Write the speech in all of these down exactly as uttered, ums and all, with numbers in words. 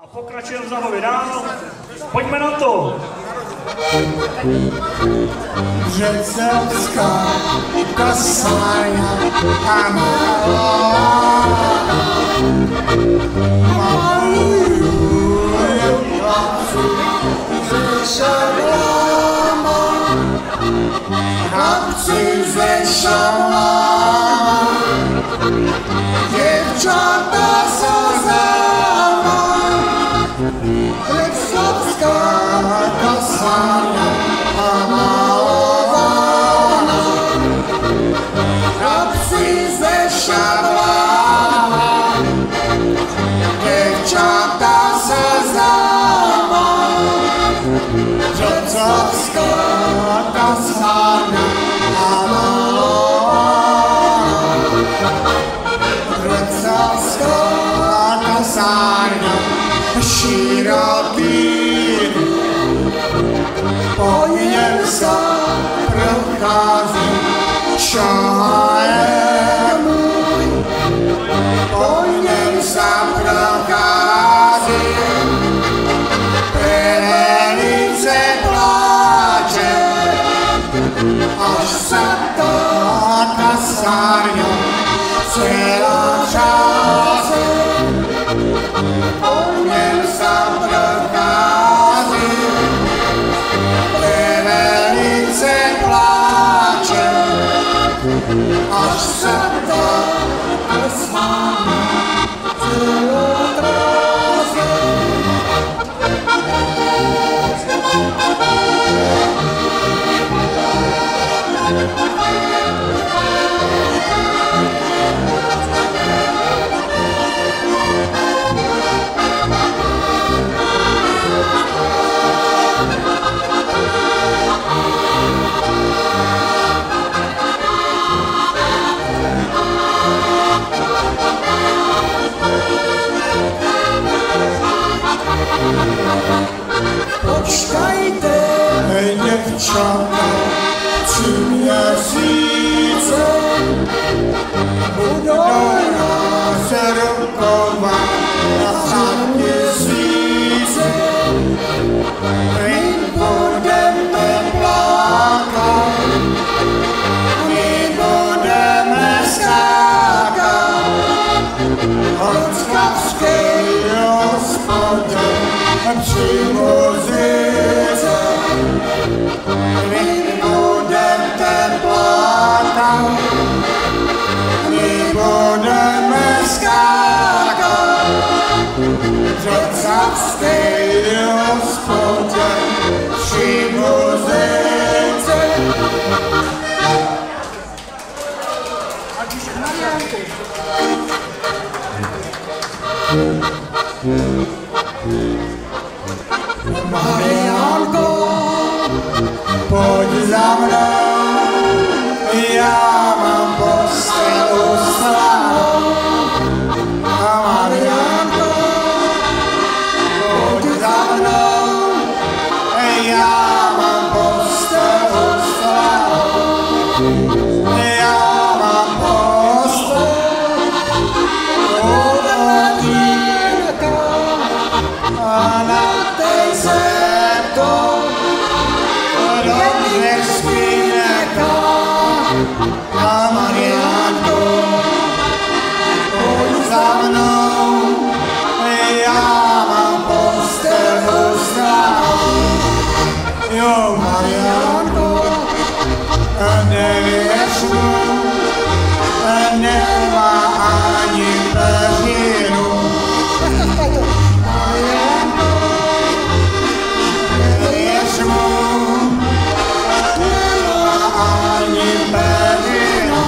A pokračujeme za nově dál. Pojďme na to. Břeclavská kasárna a maluju jen chlapci ze šablama, chlapci ze šablama, děvčata slzama. Břeclavská kasárna a malovaná, chlapci ze šablama, děvčata slzama. Břeclavská kasárna a malovaná, Břeclavská kasárna, široký, po něm se prochází šaje můj, po něm se prochází, velice pláče, až se ta kasárna celá řází. Po něm se prochází, velice pláče, až se ta kasárna celá řází. Počkajte, děvčata, tři měsíce budou nás rukovat za měsíce. My budeme plakat, my budeme skákat, hořkavské hospodě při muzice. My budeme plakat, my budeme skákat, břeclavské hospodě při muzice. Mariánko, pojď za mnou, já mám postel uslanou. A Mariánko, pojď za mnou, já mám postel uslanou. Já mám postel uslanou a na tej zeptou dobře spíneká. A Mariánko, pojď za mnou, já mám postel uslanou. Jo, Mariánko, nevěř mu, nemá ani peřinu. Mariánko, nevěř mu, nemá ani peřinu.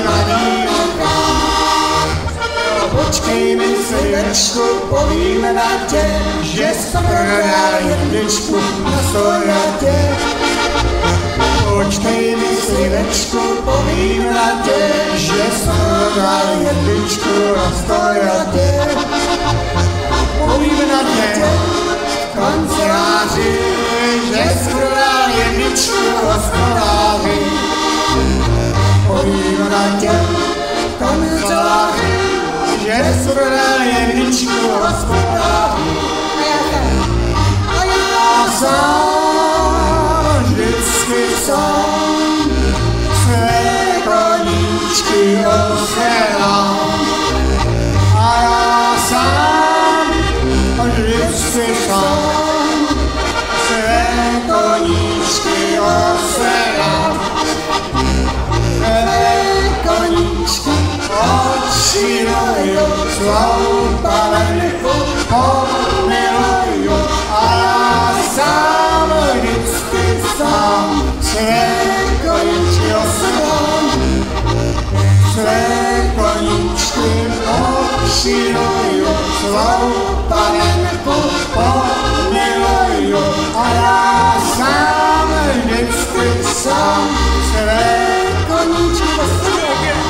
radí. Počkej mi slivečku, povíme na tě, že jsi prodal jedličku na stojatě. Počkej mi slivečku, povíme na tě, že jsi prodal jedličku na stojatě. Povíme na tě v kanceláři, že jsi prodal jedličku hospodáři. Povíme na tě v kanceláři, že jsi prodal jedličku hospodáři. A já sám, vždycky sám, své koníčky osledám. A já sám, vždycky sám, své koníčky osledám. Své koníčky odširuju, svou panenku pomiluju. A já sám, vždycky sám, své koníčky osledám. Své koníčky odširuju, svou panenku pomiluju. A já sám, vždycky sám, své koníčky osledám.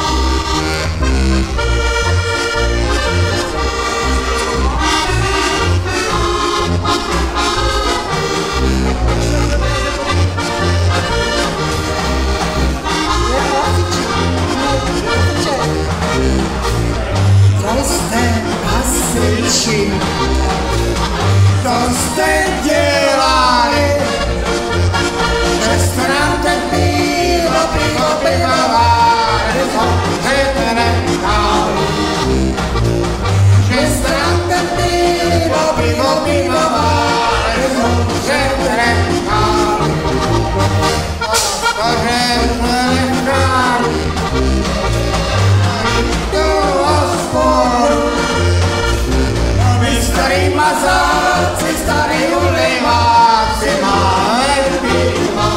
To jste hasiči, to jste dělali, že jste nám ten pivo, pivo, pivovali, že jste nechali. Že jste nám ten pivo, pivo, pivovali, že jste nechali. To, že jste nechali. Starý mazáci, starý uliváci, máme pivo.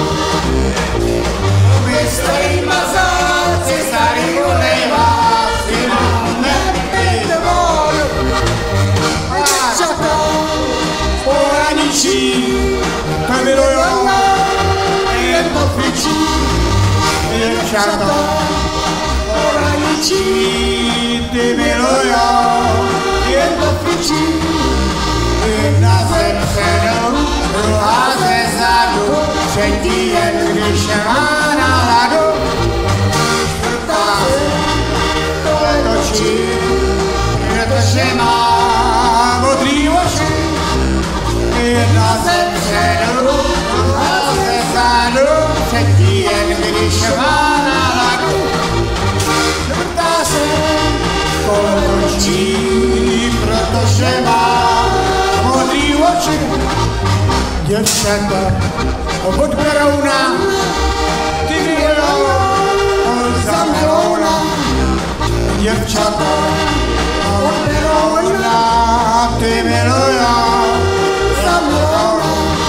My starý mazáci, starý uliváci, máme pivo. A děvčata v pohraničí, to milujou, jen to fičí. Děvčata v pohraničí, ty milujou, jen to fičí. Jedna ze předu, druhá ze zadu, třetí jen když má náladu. Čtvrtá tohle točí, protože má modrý oči. Jedna ze předu, druhá ze zadu, třetí jen když má náladu. Čtvrtá se točí, protože má modrý oči. Děvčata od Berouna, ty milujou za melouna. Děvčata od Berouna, ty milujou za melouna.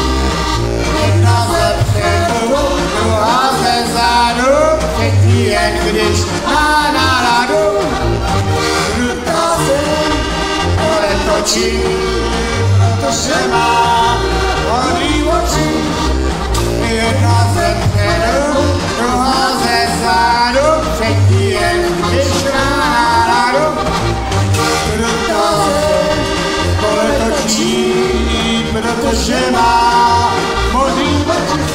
Jedna ze předu, druhá ze zadu, třetí jen když má náladu. Čtvrtá se točí, protože má modrý oči. Jedna ze předu, druhá ze zadu, třetí jen když má náladu. Čtvrtá se točí, protože má modrý oči.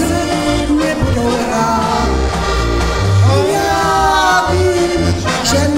Nebudou hrát. Já vím, že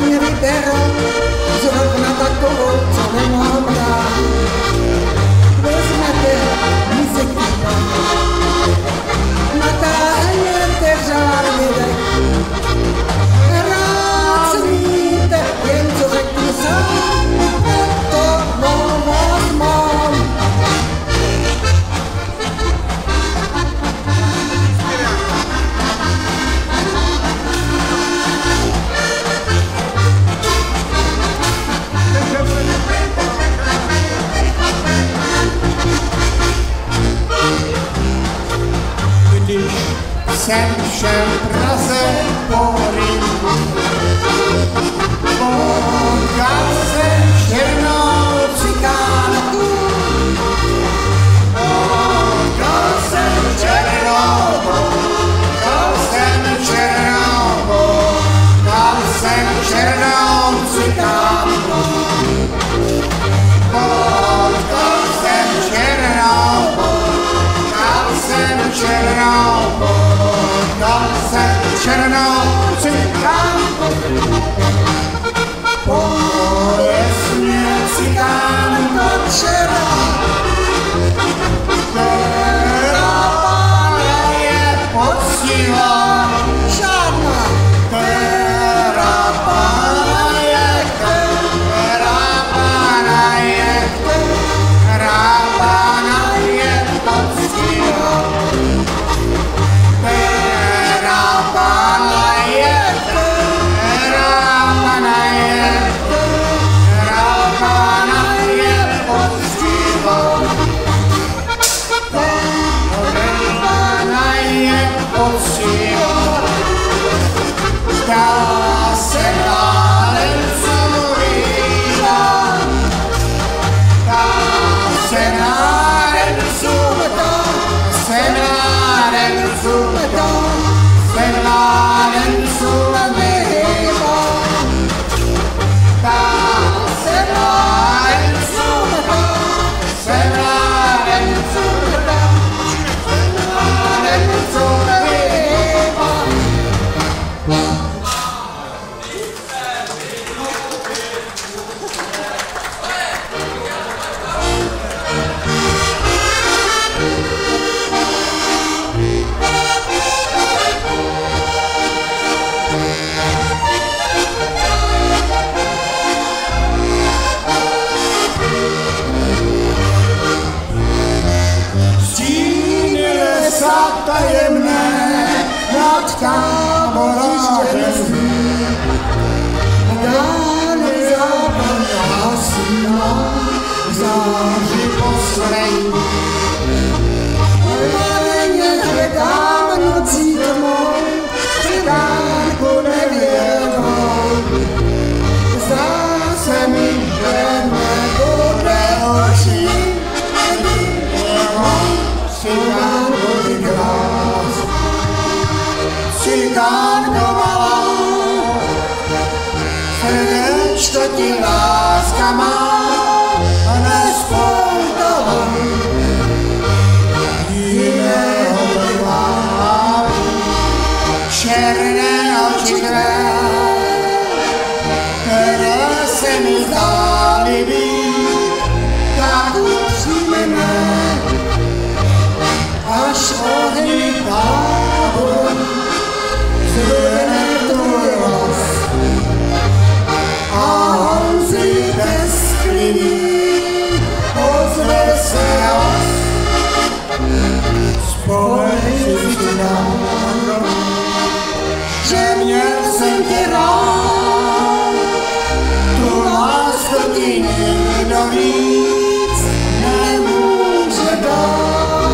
černou cikánku. Pověz mě cikánko černá, která pána je poctivá. Žádná, která pána je, která pána je, která pána je poctivá. Která pána je, která pána je, která pána je poctivá. Dá se nádenců vína, dá se nádenců, dá se nádenců, dá se nádenců vyhýbá. Dá se nádenců, dá se nádenců, dá se nádenců vyhýbá. Tajemné nad táborářem dány západná síla září poslední. Maleně hledám nocí tmou, přidánku nevěrnou. Zdá se mi, že nebude očí, cikánko ty krás, cikánko malá, srdečko ti láska má a nespoutala. Jiného trvá, černé oči tvé, které se mi zdály být tak upřímné. Až ohni tábor zvedne tvůj hlas a Honzi bezklivý ozve se hlas. Vzpomeň si dávno, že měl jsem tě rád, tu lásku ti nikdo víc nemůže dát.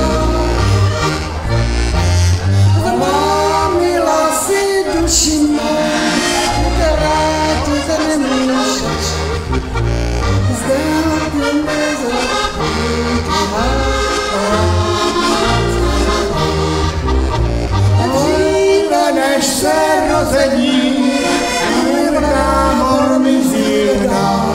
Než se rozedí, mírná mor mi zírná.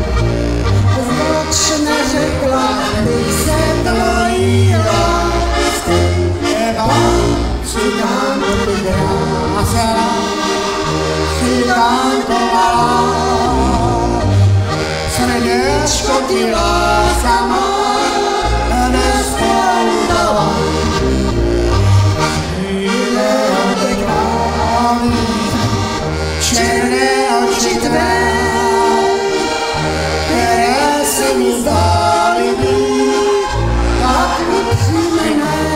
Znoč neřekla, bych se tvojí lásky nebál. Cikánko ty krásná, cikánko malá, srdečko ti láska má nespoutala. Černé oči tvé, které se mi zdály být tak upřímné,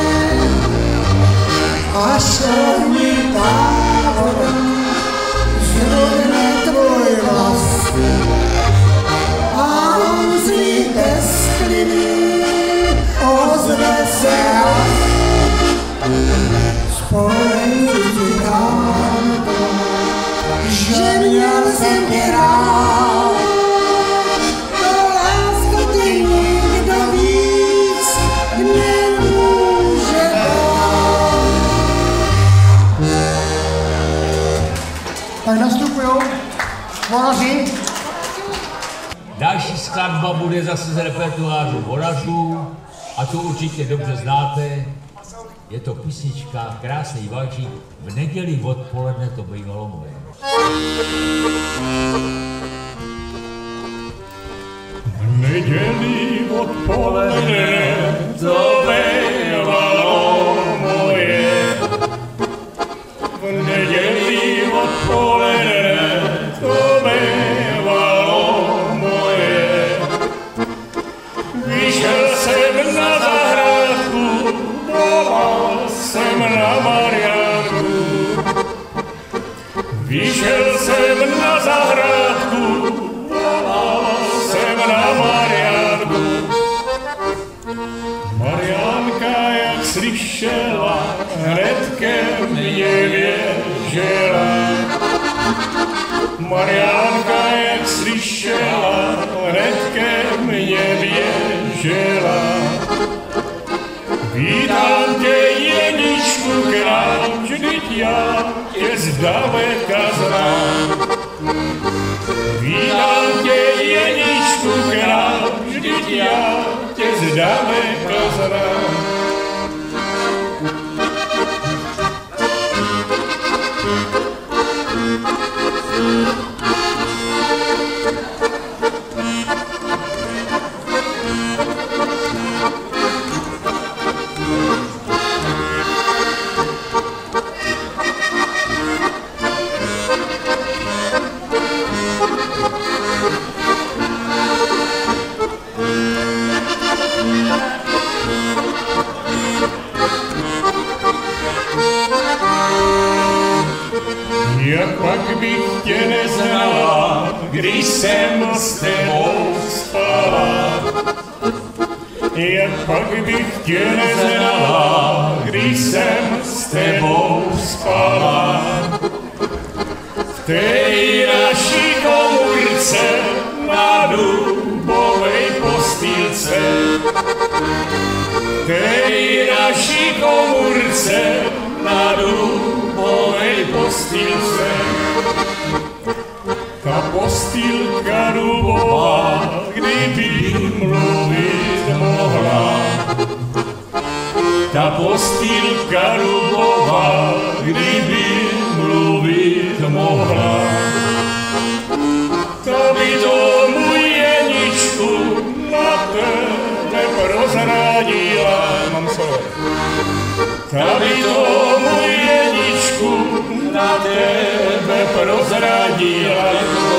až ohnitá voda zvedne tvůj hlas a Honzi bezklivý ozve se hlas. Vzpomeň si dávno, že měl jsem tě rád, to lásku ty nikdo víc nemůže dát. Tak nastupujou Voraři. Další skladba bude zase z repertoáru Vorařů a to určitě dobře znáte. Je to písnička Krásný valčík, v neděli odpoledne to bývalo moje. V neděli odpoledne to bývalo moje. V neděli odpoledne to bývalo moje. Vyšel jsem na zahrádku, volal jsem na Mariánku. Vyšel jsem na zahrádku, volal jsem na Mariánku. Mariánka, jak slyšela, hned ke mně běžela. Mariánka, jak slyšela, hned ke mně běžela. Vítám tě, Jeničku, král, vždyť já tě zdaleka znám. Vítám tě, Jeničku, král, vždyť já tě zdaleka znám. Jak pak bych tě neznala, když jsem s tebou spala. Jak pak bych tě neznala, když jsem s tebou spala. V té naší komůrce na dubovej postýlce. V té naší komůrce na dubovej postýlce. Ta postýlka dubová, kdyby mluvit mohla. Ta postýlka dubová, kdyby mluvit mohla. To by to, můj Jeničku, na tebe prozradila. Mám slovo. Ta by to, můj Jeničku, na tebe prozradila.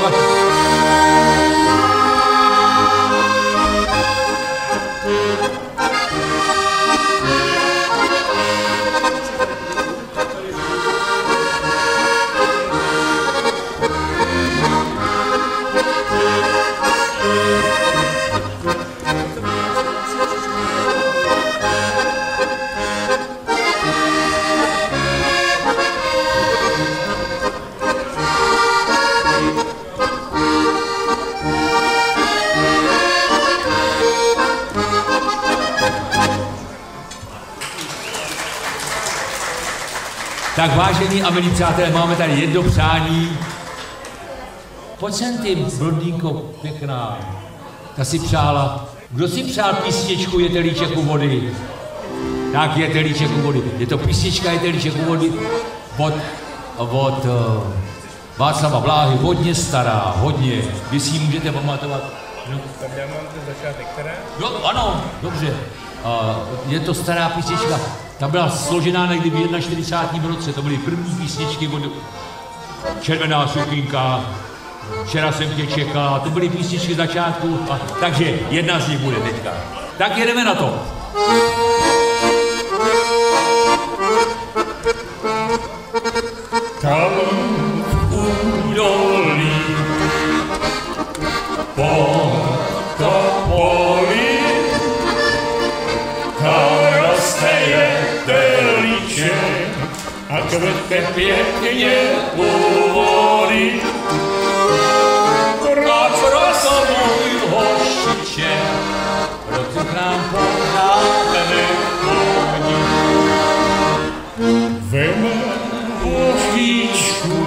Tak vážení a milí přátelé, máme tady jedno přání. Pojď sem ty, blondýnko pěkná. Ta si přála. Kdo si přál písničku Jetelíček u vody? Tak Jetelíček u vody. Je to písnička Jetelíček u vody od, od uh, Václava Bláhy. Hodně stará, hodně. Vy si ji můžete pamatovat. No. Tak já mám ten začátek, která? No, ano, dobře. Uh, je to stará písnička. Ta byla složená někdy v čtyřicátém prvním roce. To byly první písničky od Červená sukínka, Včera jsem tě čekala. To byly písničky začátku. A, takže jedna z nich bude teďka. Tak jedeme na to. Tam v údolí po topoli tam roste jetelíček a kvete pěkně u vody. Proč roste můj hošiček, proč k nám pořád nechodí. Vem pochýčku,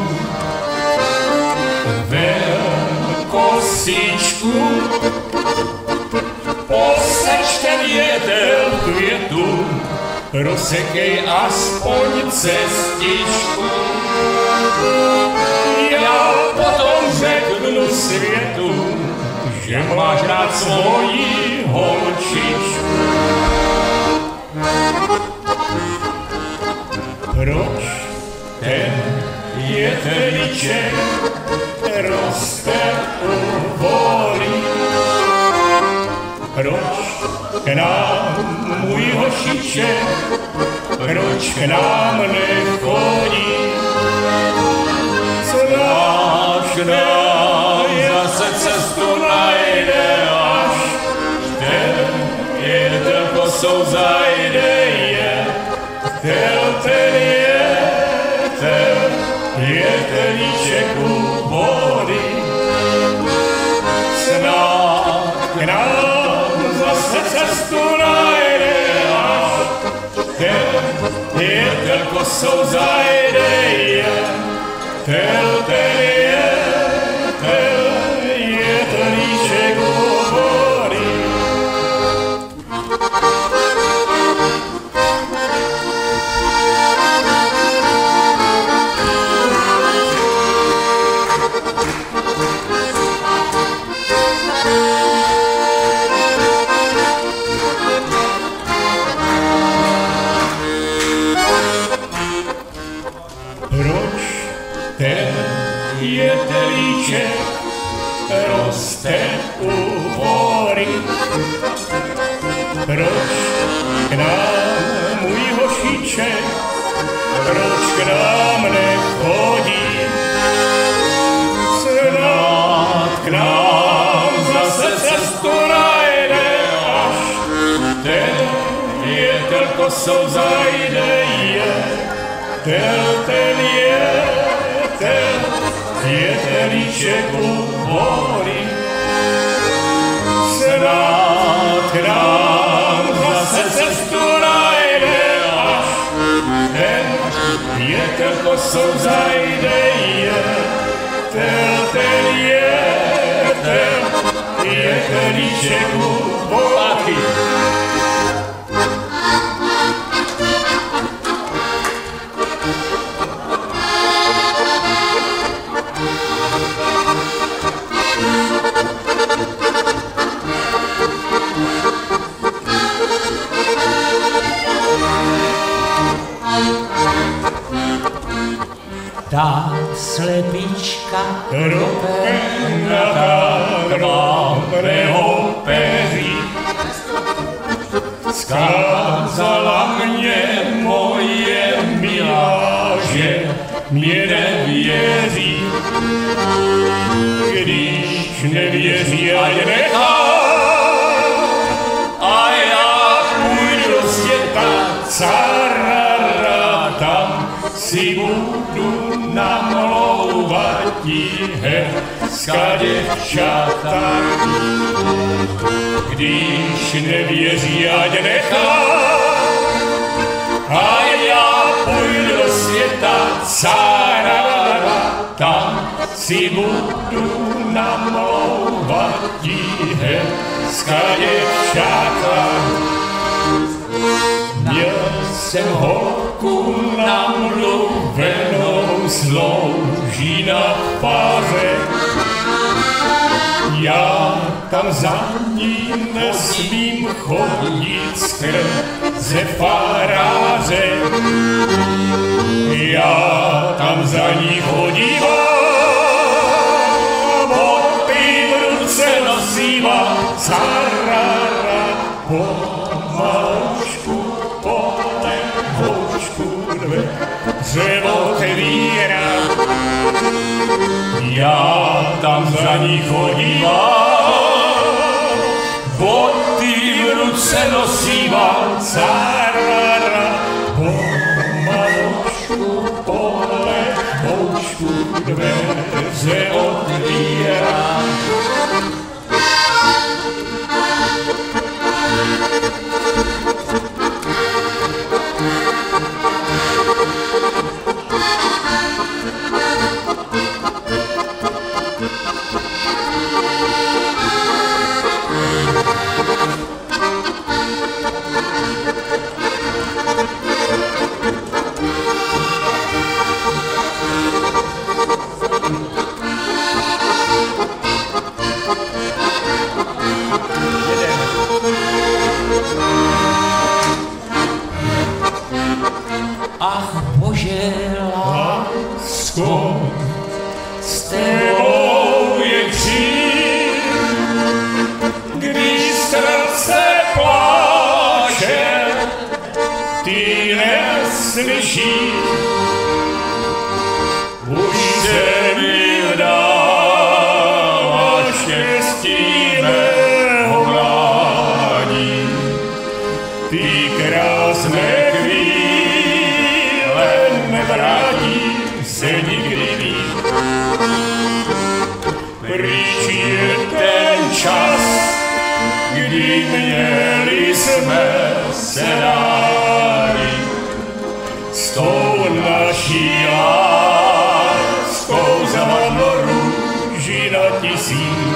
vem kosičku, poseč ten jeden květu rozsekej aspoň cestičku. Já potom řeknu světu, že máš rád svoji holčičku. Proč ten jetelíček roste u vody? Proč k nám můj hošiček, proč k nám nechodí? Snad nám zase cestu najde, až ten jeden kosou zajde, je ten, ten je, ten jetelíček u vody. Snad k nám zase cestu najde, až ten jeden kosou zajde, je ten, ten je, ten jetelíček u vody. Proč ten jetelíček roste u vody? Proč k nám můj hošiček, proč k nám nechodí? Snad k nám zase cestu najde, až ten jetel kosou zajde, je ten, ten je, ten jetelíček u vody. Snad k nám zase cestu najde, až ten jetel kosou zajde, je ten, ten je, ten jetelíček u vody. Ta slepička ropenatá krvavého peří skázala mě moje milá, že mě nevěří. Když nevěří, ať nechá, a já půjdu do světa carara, tam si budu namlouvat ti hezká děvčata. Když nevěří, ať nechá, a já půjdu do světa carara, tam si budu namlouvat ti hezká děvčata. Měl jsem holku namluvenou, slouží na páře. Já tam za ní nesmím chodit skrze faráře. Já tam za ní chodím, boty v ruce nosívám, carara, pomalučku, pole, houčku, dveře otevírám. Já tam za ní chodím, boty v ruce nosívám, carara, pomalučku, pole, houčku, dveře otevírám. s tebou je kříž, když srdce pláče, ty neslyšíš, už se mi vdává štěstí mého mládí, ty krásné chvíle nevrátí se nikdy víc. Pryč je ten čas, kdy měli jsme se rádi, s tou naší láskou zavadlo růži na tisíc.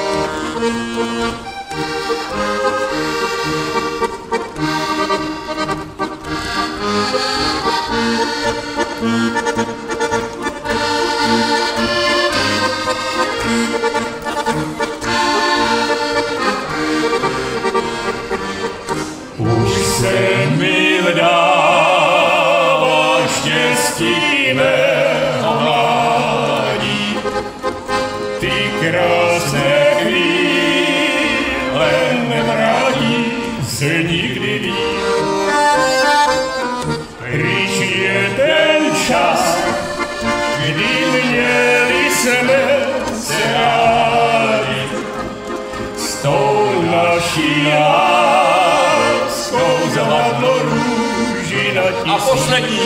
Už se mi vdává štěstí mého mládí, ty krásné chvíle nevrátí se nikdy víc. Pryč je ten čas, kdy měli jsme se rádi, s tou naší láskou zavadlo růži na tisíc. A poslední.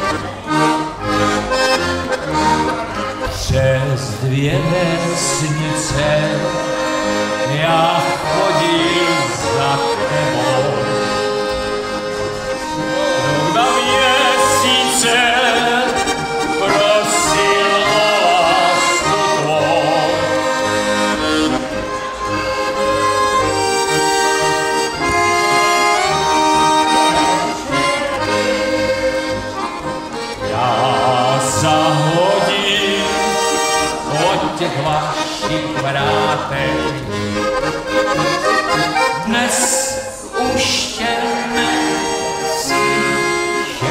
Přes dvě vesnice já chodil za tebou. Na měsíce prosil o lásku tvou. Já zahodím od těch vašich vrátek. Dnes už tě nechci, že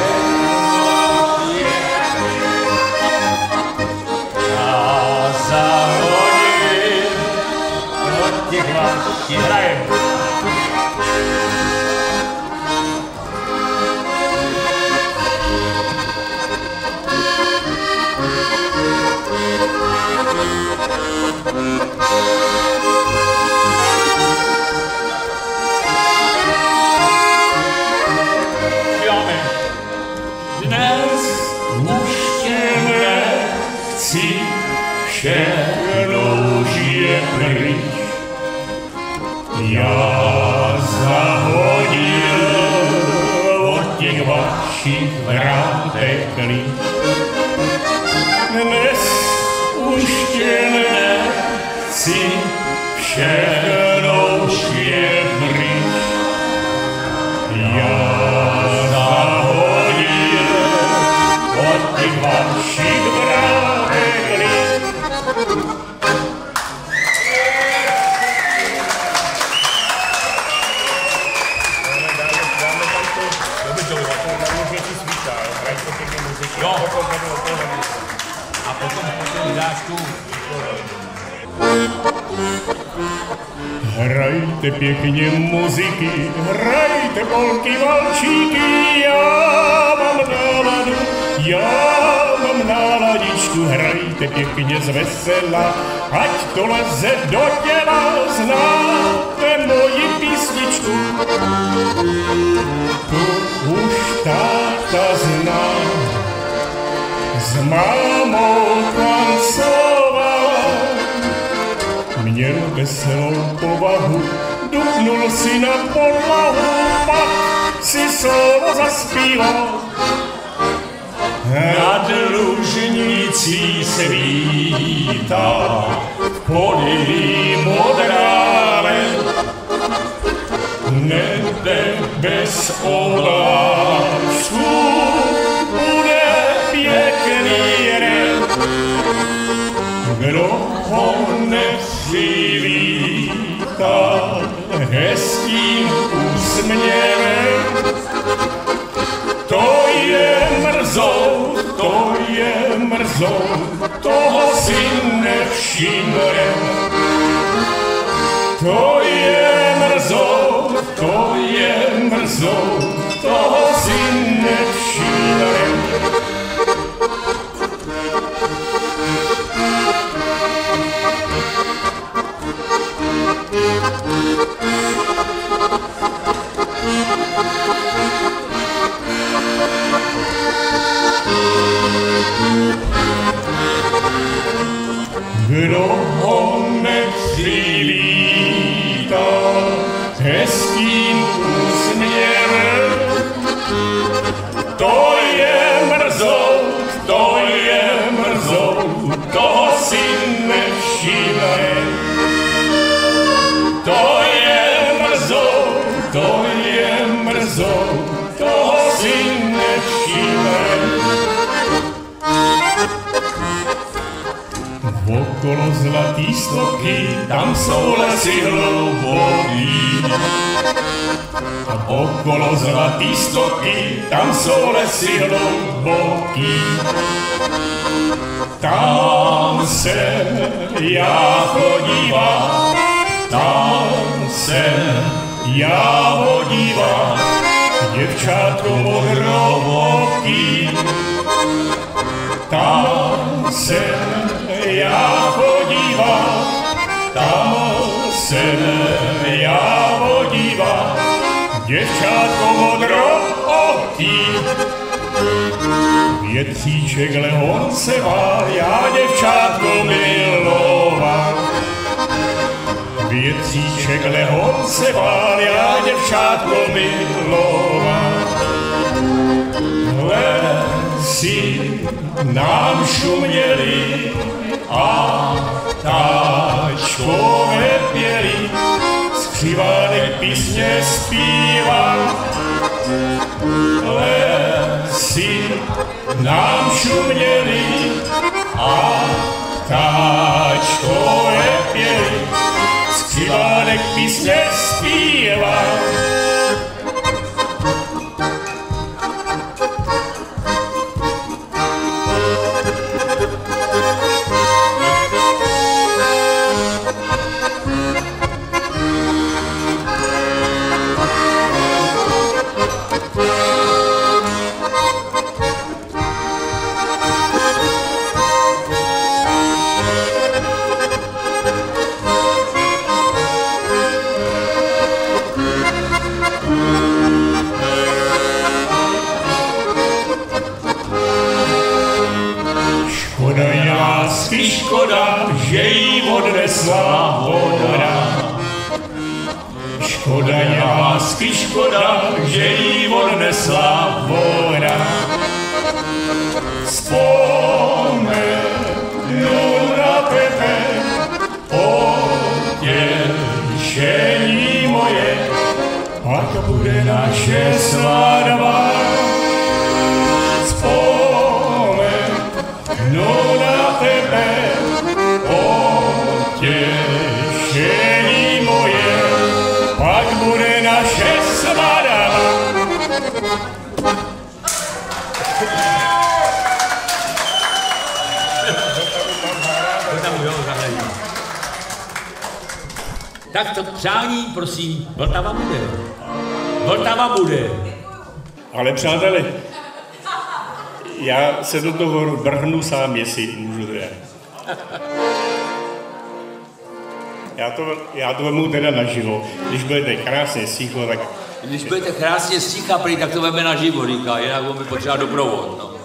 já zahodím od těch vašich vrátek. Dnes už tě nechci, všechno už je pryč. Já zahodil od těch vašich vrátek klíč. Dnes už tě nechci, všechno už je pryč. Já zahodil od těch vašich vrátek klíč. Jo. A potom dáš tu. Hrajte pěkně muziky, hrajte polky, valčíky, já mám náladu, já mám náladičku, hrajte pěkně zvesela, ať to leze do těla, znáte moji písničku. Tu už táta zná, s mámou tancoval, měl veselou povahu, dupnul si na podlahu, pak si slovo zaspíval. Nad lužnicí svítá, v poli modrále, nebe bez obláčků, bude pěkný red. Kdo ho nepřivítá hezkým úsměvem, to je mrzou, to je mrzou. mrzou, toho si nevšimne. To je mrzou, to je mrzou, toho si nevšimne. Kdo ho nepřivítá hezkým úsměvem, to je mrzou, to je mrzou, toho si nevšimne. To je mrzou, to je mrzou, toho si nevšimne. Okolo zlatý stoky, tam jsou lesy hluboký. Okolo zlatý stoky, tam jsou lesy hluboký. Tam se já chodívám, tam se já hodívám, děvčátko modrovoký. Tam se já podívám, tam se já podívám, děvčátko modrooký. Větříček lehon se vál, já děvčátko miloval. Větříček lehon se vál, já děvčátko miloval. Lesy nám šuměli a táčkové pěli, skřivánek písně zpíval. Lesy nám šuměli a táčkové pěli, skřivánek písně zpíval. Škoda, že jí odnesla voda. Škoda je lásky, škoda, že jí odnesla voda. Vzpomenu na tebe, potěšení moje, pak bude naše svatba. Vzpomenu na tebe, potěšení moje, pak bude naše svatba. Tak to přání, prosím, Vltava bude. Vltava bude. Ale přátelé, já se do toho vrhnu sám, jestli můžu teda. Já to, já to vemu teda naživo. Když budete krásně sticho, tak... Když budete krásně sticha, prý, tak to veme naživo, říká, jinak on by potřeboval doprovod, no.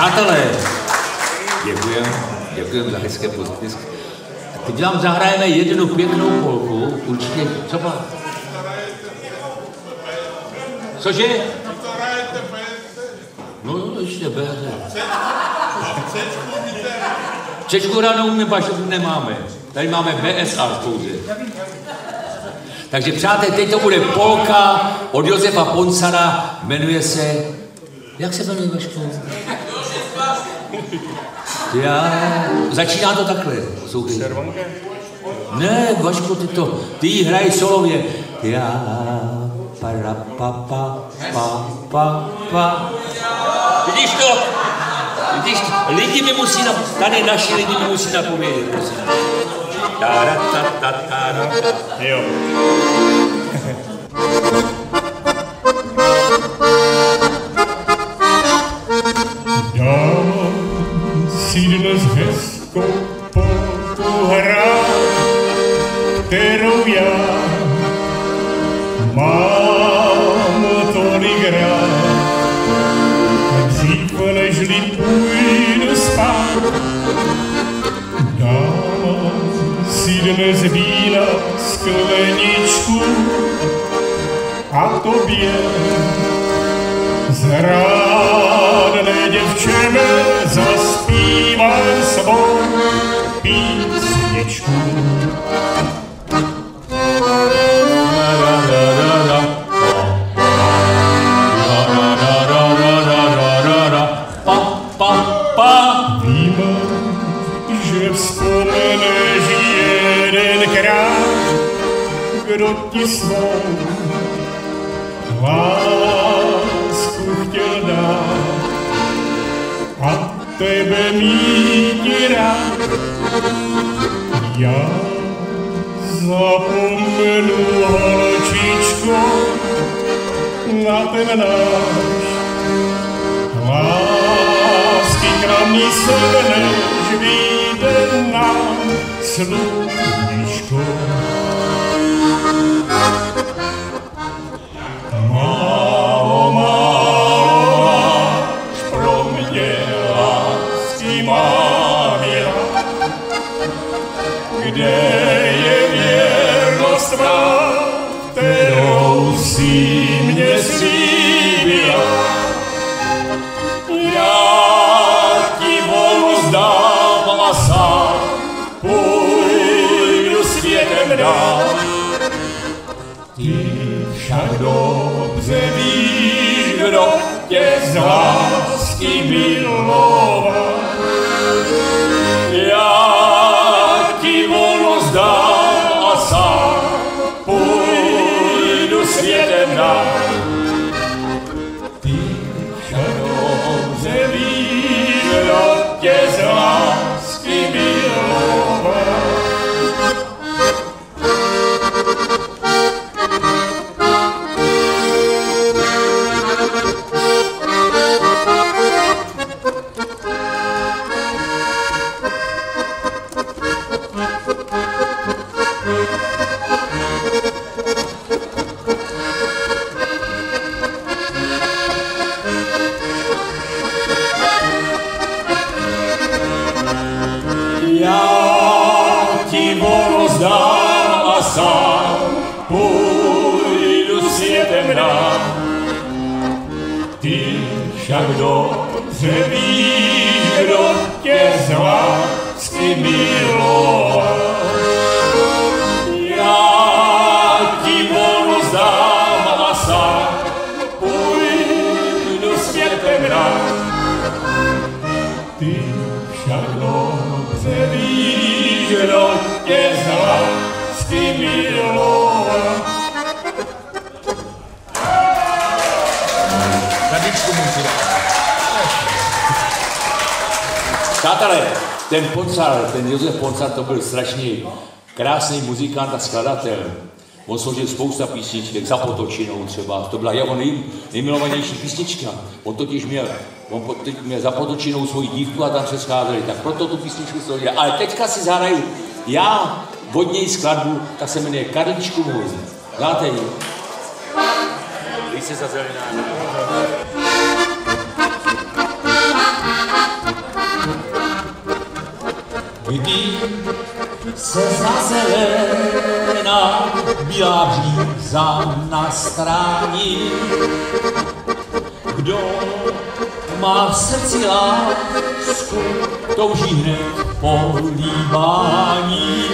Přátelé, děkujem, děkujem za hezké potlesk. Teď vám zahrajeme jednu pěknou polku, určitě, co má? Cože? No, ještě béře. Čečku ranou my bašovu nemáme. Tady máme B S R pouze. Takže přátelé, teď to bude polka od Josefa Poncara, jmenuje se... Jak se jmenuje, Vašku? Já... Začíná to takhle. Poslouchej. Ne, Vašku, ty to... Ty jí hraj solově. Já... Para, pa, pa, pa, pa, pa. Vidíš to? Vidíš to? Lidi mi musí na... Tady naši lidi mi musí napovědět, prosím. Tára, ta, ta, tára, ta. Jo. Dám si dnes hezkou polku hrát, kterou já mám tolik rád. Dřív nežli půjdu spát, dám si dnes vína skleničku a tobě zrádné děvče mé zaspívám svou písničku. Vím, že vzpomeneš jedenkrát, kdo ti svou lásku chtěl dát a tebe mít rád. Já zapomenu, holčičko, na ten náš lásky kramný sen, než vyjde nám sluníčko. Málo, málo máš pro mě lásky, mám já. Kde je věrnost tvá, kterou si mě slíbila? Já ti volnost dám a sám půjdu světem dál. Ty však dobře víš, kdo tě z lásky miloval. Já ti volnost dám a sám půjdu světem dál. Ty však dobře víš, kdo tě z lásky miloval. Já ti volnost dám a sám půjdu světem dál. Ty však dobře víš, kdo tě z lásky miloval. Já ti volnost dám a sám půjdu světem dál. Ty však dobře víš, kdo tě z lásky miloval. Tradičku můžu. Přátelé, ten Poncar, ten Josef Poncar, to byl strašný krásný muzikant a skladatel. On složil spousta písniček, Za Potočinou třeba, to byla jeho nej, nejmilovanější písnička. On totiž měl, on měl Za Potočinou svoji dívku a tam se scházeli, tak proto tu písničku složil. Ale teďka si zahraju já od něj skladbu, ta se jmenuje Karličku můj. Znáte ji? Líce za zelená. kdy se zazelena bílá bříza nastrání. Kdo má v srdci lásku, touží hned po líbání.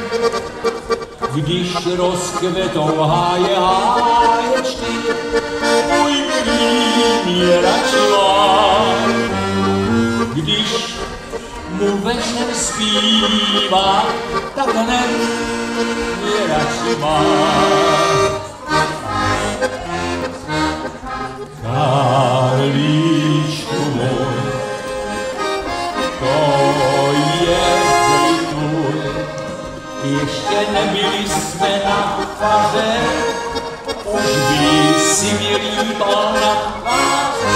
Když rozkvetou háje háječky, můj milý mě radši má. Když mu večer zpívá, tak hned mě radši má. Karlíčku můj, to je tvůj, ještě nebyli jsme na faře, už by si mě líbal na tváře.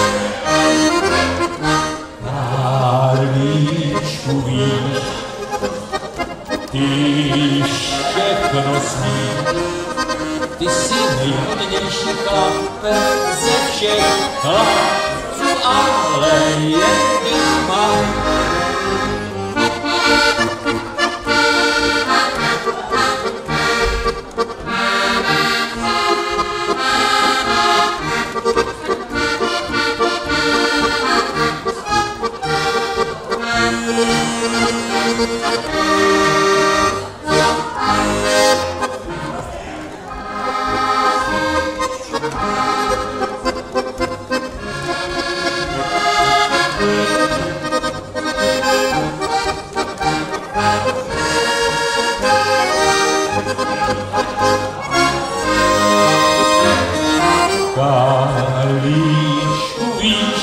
Karlíčku víš, ty všechno smíš, ty jsi nejhodnější chlapec ze všech chlapců, ale jedných mám. Karlíčku víš,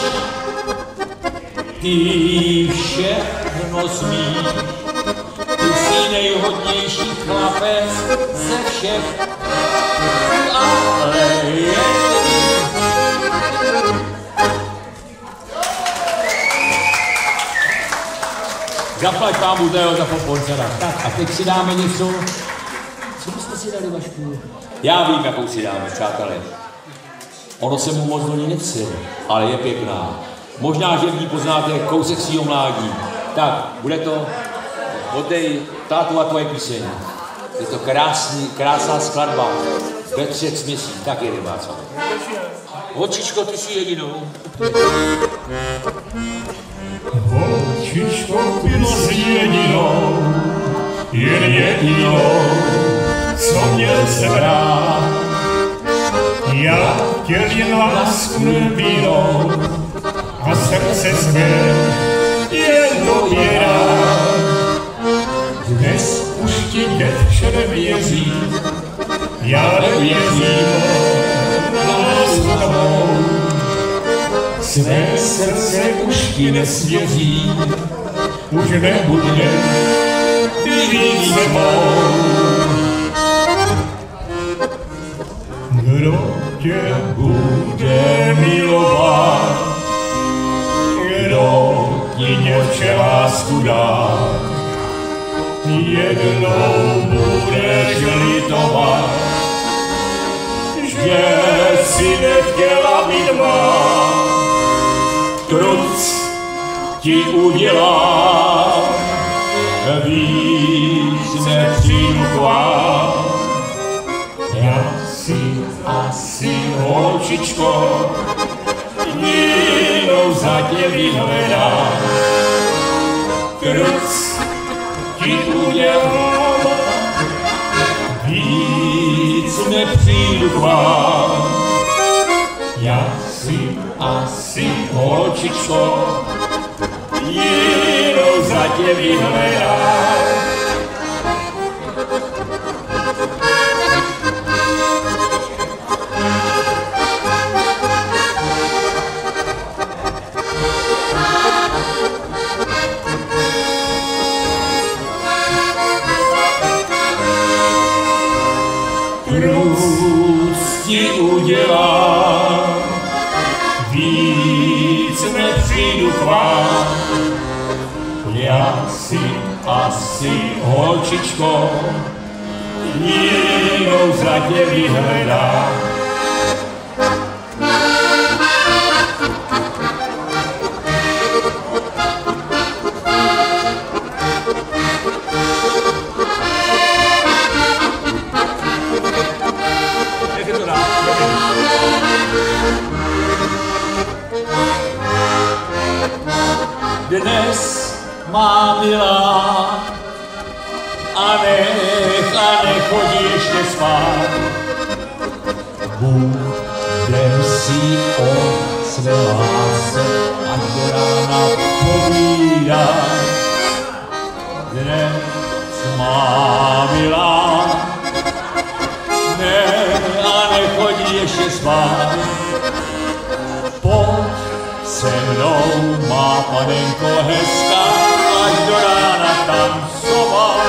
ty všechno smíš, ty jsi nejhodnější chlapec ze všech, ale jedný. Zaplať pámu Deo za poponcera. Tak a teď si dáme něco. Co byste si dali, Vašku? Já vím, jakou si dáme, přátelé. Ono se mu moc do ní nechce, ale je pěkná. Možná, že v ní poznáte kousek svýho mládí. Tak, bude to Odej tátu a tvoje píseň. Je to krásný, krásná skladba. Ve třech směsích. Tak je Václav. Holčičko, ty jsi jedinou. Holčičko, bylo jsi jedinou, jen jedinou, co měl jsem rád. Já chtěl jen lásku nebílou a srdce své jen tobě rád. Dnes už ti děvče nevěřím, já nevěřím na lásku tvou. Své srdce už ti nesvěřím, už nebude být se mnou. Kdo tě bude milovat, kdo ti děvče lásku dá, jednou budeš litovat, že si nechtěla být má. Truc ti udělá, víc nepřijdu k vám. Já si asi, holčičko, jinou za tě vyhledám. Truc ti udělám, víc nepřijdu k vám. Já si asi, holčičko, jinou za tě vyhledám. Truc ti udělám, víc nepřijdu k vám. Já si asi, holčičko, jinou za tě vyhledám. má milá, a nech, a nechodí ještě spát. Budem si o své lásce až do rána povídat. Dnes má milá, ne, a nechodí ještě spát. Pojď se mnou, má panenko hezká, až do rána tancovat.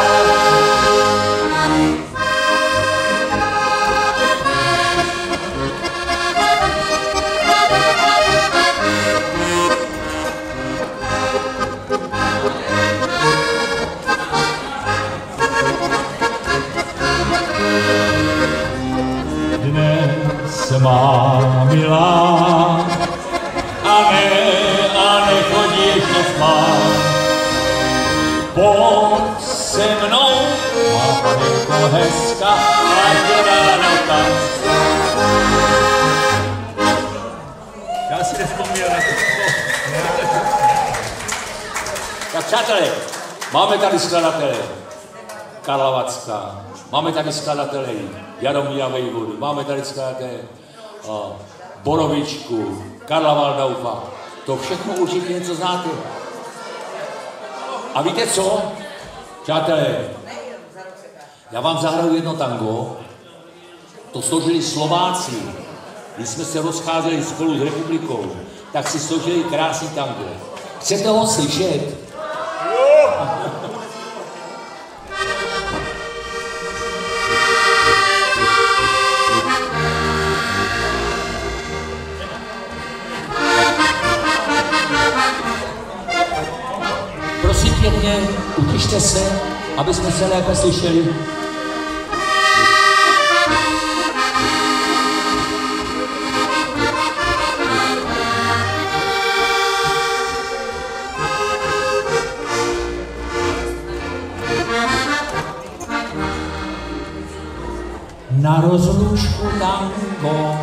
Dnes má milá, a ne, a nechodí ještě spát. Pojď se mnou, má panenko hezká, až do rána tancovat. Já si nevzpomněl na to. Tak přátelé, máme tady skladatele Karla Vacka, máme tady skladatele Jaromíra Vejvodu, máme tady skladatele uh, Borovičku, Karla Valdaufa. To všechno určitě něco znáte. A víte co, přátelé, já vám zahraju jedno tango, to složili Slováci, když jsme se rozcházeli spolu s republikou, tak si složili krásný tango. Chcete ho slyšet? Prosím pěkně, utište se, aby jsme se lépe slyšeli. Na rozlučku tango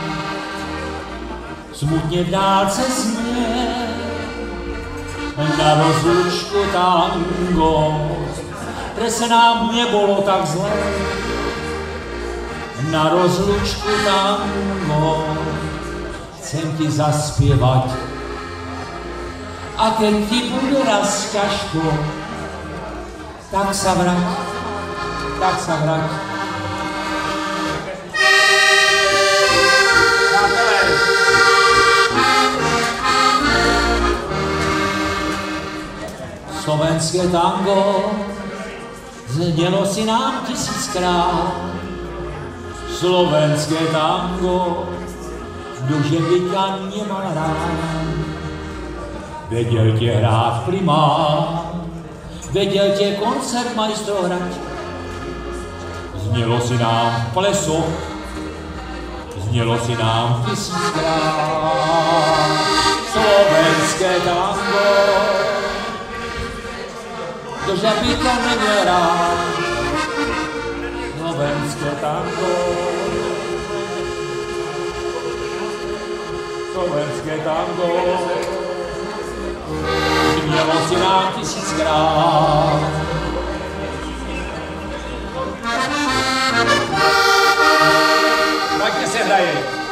smutně v dálce zně. Na rozlučku tango, kde se nám nebylo tak zle. Na rozlučku tango chcem ti zaspěvat. A keď ti bude raz ťažko, tak sa vrať, tak sa vrať. Slovenské tango znělo si nám tisíckrát. Slovenské tango, kdože by ťa nemal rád. Věděl tě hrát primát, věděl tě koncert majstro hrať. Znělo si nám v plesoch, znělo si nám tisíckrát. Slovenské tango, kdože by to neměl rád. Slovenské tango, slovenské tango, znělo si nám tisíckrát. Pojďte se hraje.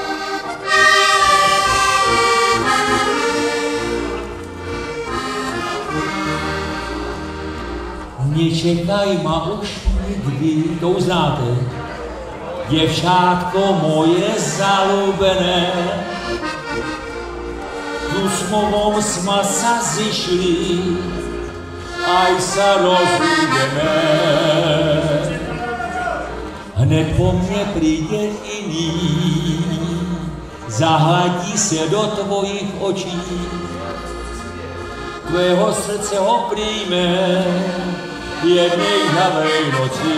Nečekaj ma už nikdy, to uznáte, děvčátko moje zalúbené. Tu smovom jsme sa zišli, aj sa rozlúbeme. Hned po mne príde iný, zahladí se do tvojich očí, tvého srdce ho príjme jednej žhavej noci.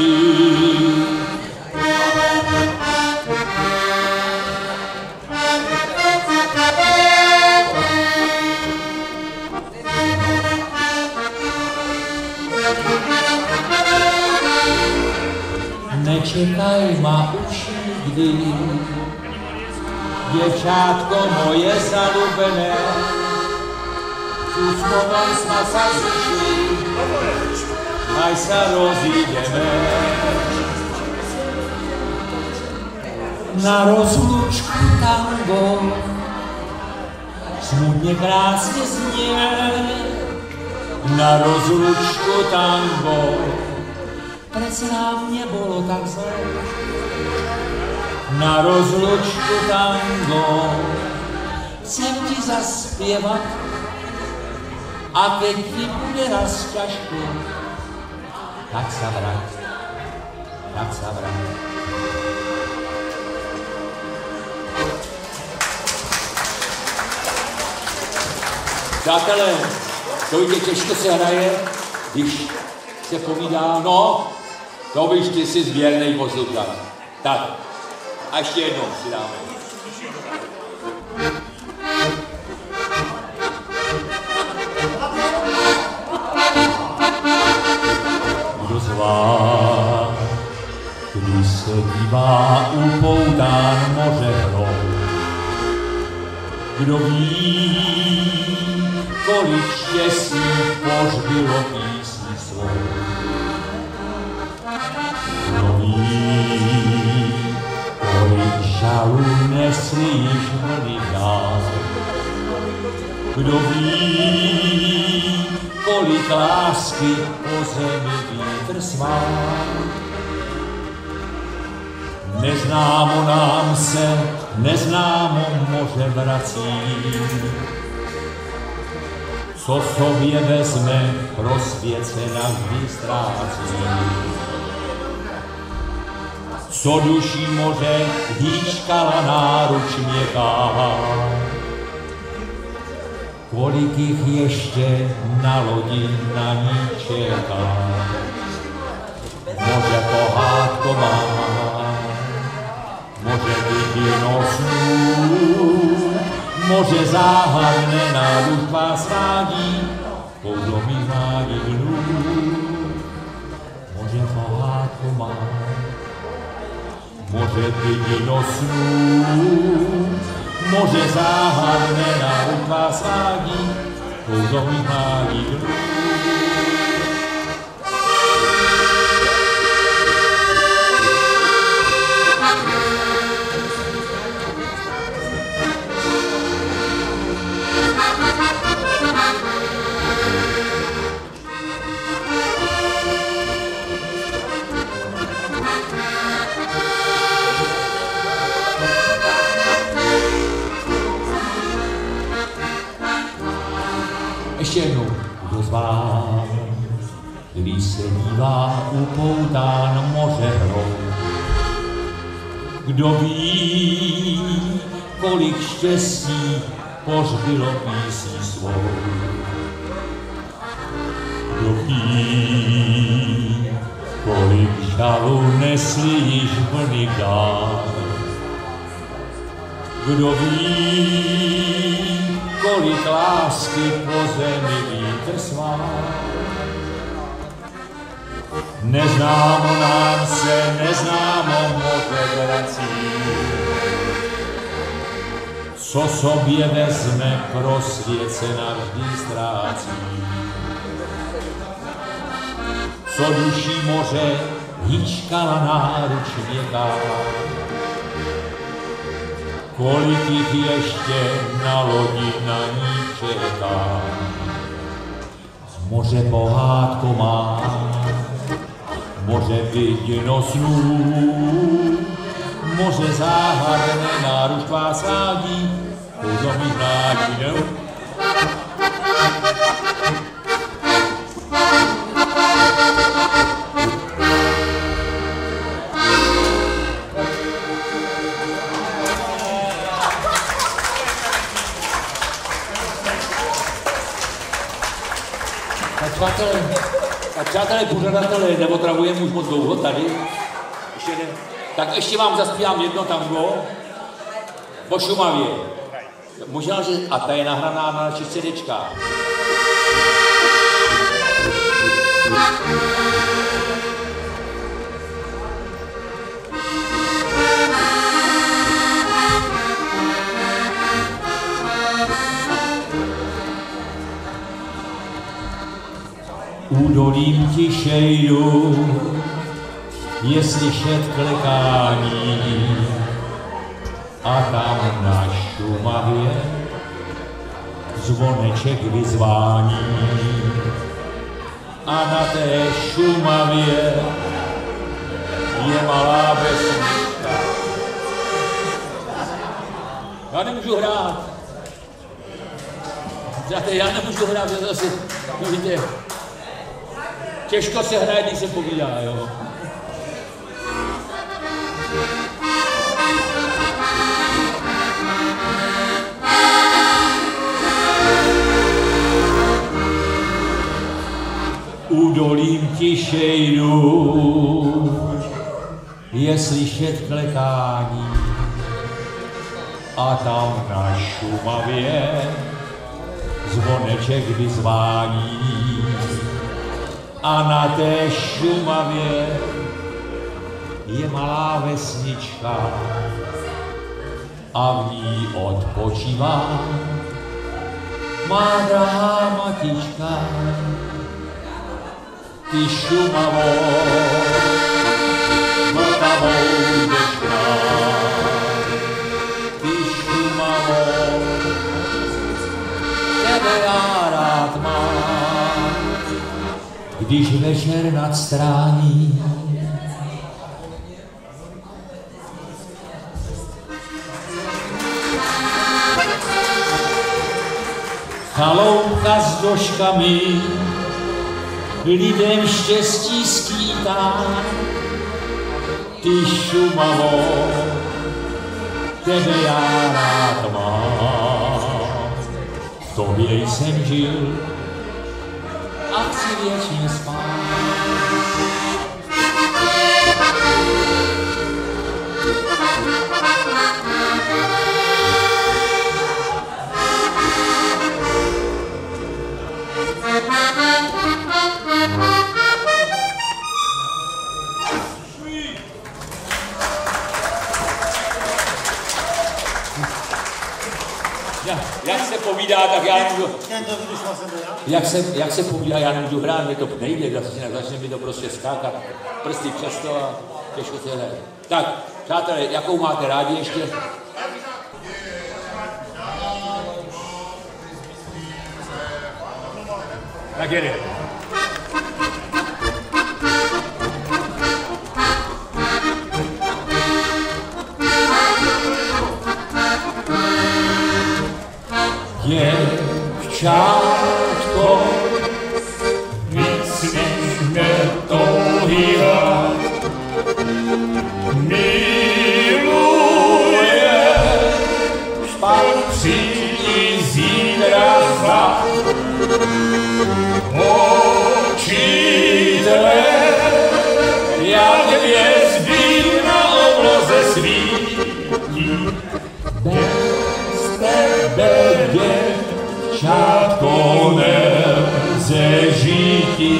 Nečekaj ma už nikdy, děvčátko moje zalúbené. tu s tobou jsme se zišli, až se rozjídeme. Na rozlučku tango smutně krásně zně. Na rozlučku tango, prece nám nebylo tak zle. Na rozlučku tango chcem ti zaspěvat a teď ti bude raz těžko, tak se vrať, tak se vrať. Přátelé, to víte, těžko se hraje, když se povídá, no, to byš ty si zvěrnej posluchač. Tak, a ještě jednou si dáme. Kdo z vás, když se dívá upoután moře hrou, kdo ví, kolik štěstí pohřbilo písní svou. Kdo ví, kolik žalu nesli již vlny dál. Kdo ví, kolik lásky po zemi vítr svál. Neznámo nám se, neznámo moře vrací, co sobě vezme, rozsvět se navždy ztrácí. Co duší moře hýčkala náruč měkká, kolik jich ještě na lodi na ní čeká. Moře pohádko má, moře vidino snů, moře záhadné náruč vás vádí, kouzlo mi vádí dnů. Moře pohádko má, moře vidino snů, moře záhadné náruč vás vádí, kouzlo mi vádí dnů. Ještě jednou, kdo z vás, když se dívá upoután moře hrou, kdo ví, kolik štěstí pohřbilo písní svou. Kdo ví, kolik žalu nesli již vlny dál. Kdo ví, kolik lásky po zemi vítr svál. Neznámo nám se, neznámo moře vrací, co sobě vezme, pro svět se navždy ztrácí. Co duší moře hýčkala náruč měkká, kolik jich ještě na lodi na ní čeká. Moře pohádko má, moře vidino snů, moře záhadné náruč vás vádí, kouzlo mi vádí, ne? Přátelé, tak přátelé, pořadatelé, neotravujeme už moc dlouho tady. Ještě ne. Tak ještě vám zaspívám jedno tango po Šumavě. Možná, že a ta je nahraná na našich cédéčkách. Údolím tiše jdu, je slyšet klekání a tam na Šumavě zvoneček vyzvání. A na té Šumavě je malá vesnička. Já nemůžu hrát. Já nemůžu hrát, protože zase, vidíte, těžko se hraje, když se povídá, jo. Údolím tiše jdu, je slyšet klekání a tam na Šumavě zvoneček vyzvání. A na té Šumavě je malá vesnička a v ní odpočívá má drahá matička. Ty Šumavo, vltavou dešná, ty Šumavo, tebe já rád mám, když večer nadstrání. Chaloupka s doškami lidem štěstí skýtá. Ty Šumavo, tebe já rád mám, v tobě jsem žil a chci věčně spát. Jak se povídá, tak já nemůžu... Jak se, jak se povídá, já nemůžu hrát, mě to nejde, začne, začne mi to prostě skákat prsty přes to a těžko se hraje. Tak, přátelé, jakou máte rádi ještě? Tak jede. Děvčátko, myslíš mě touhy rád, miluje, patří i zítra zlát. Oči tvé, jak hvězdy na obloze svítí, bez tebe děvčátko nelze žíti.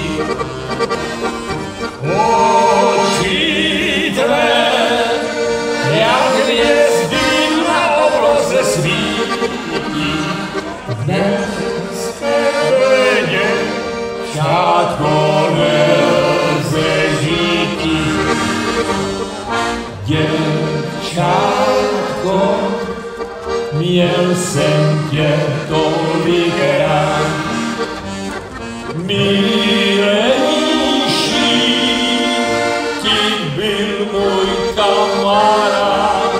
Oči tvé, jak hvězdy na obloze svítí, bez tebe děvčátko nelze žíti. Děvčátko, měl jsem tě tolikrát, milejší, ti byl můj kamarád.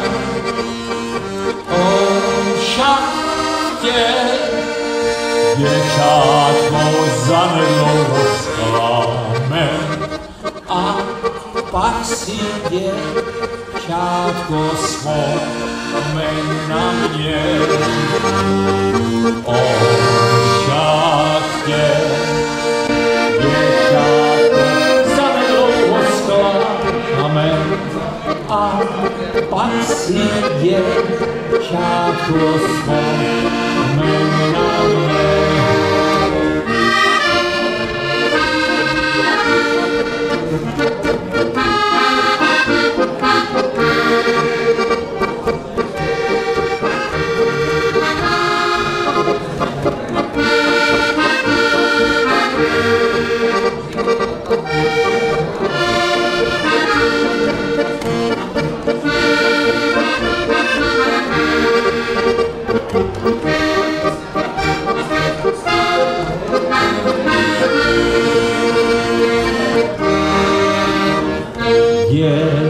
On však tě, děvčátko, zanedlouho zklame a pak si děvčátko vzpomeň na mě. On však tě, děvčátko, zanedlouho zklame a pak si děvčátko vzpomeň na mě.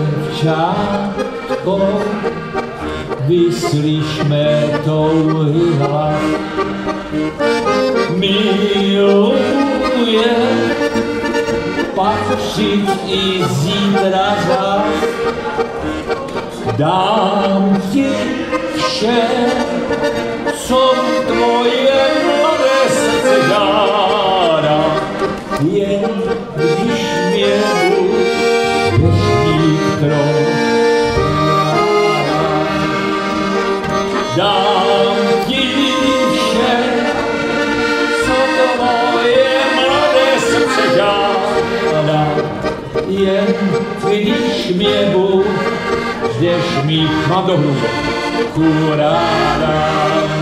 děvčátko, vyslyšme touhy hlas. Miluje patřit i zítra zas. Dám ti vše, co tvoje mladé srdce žádá, jen když mě budeš mít trochu. Dám ti vše, co tvoje mladé srdce žádá, jen když mě budeš mít, mám dohru, ráda.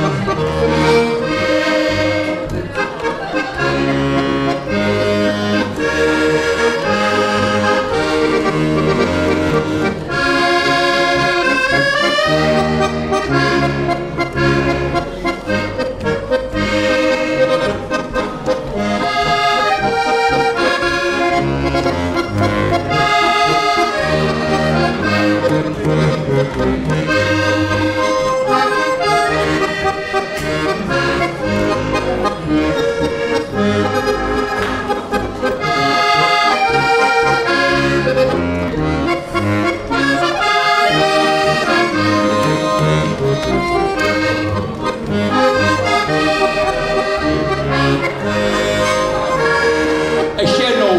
Ještě jednou.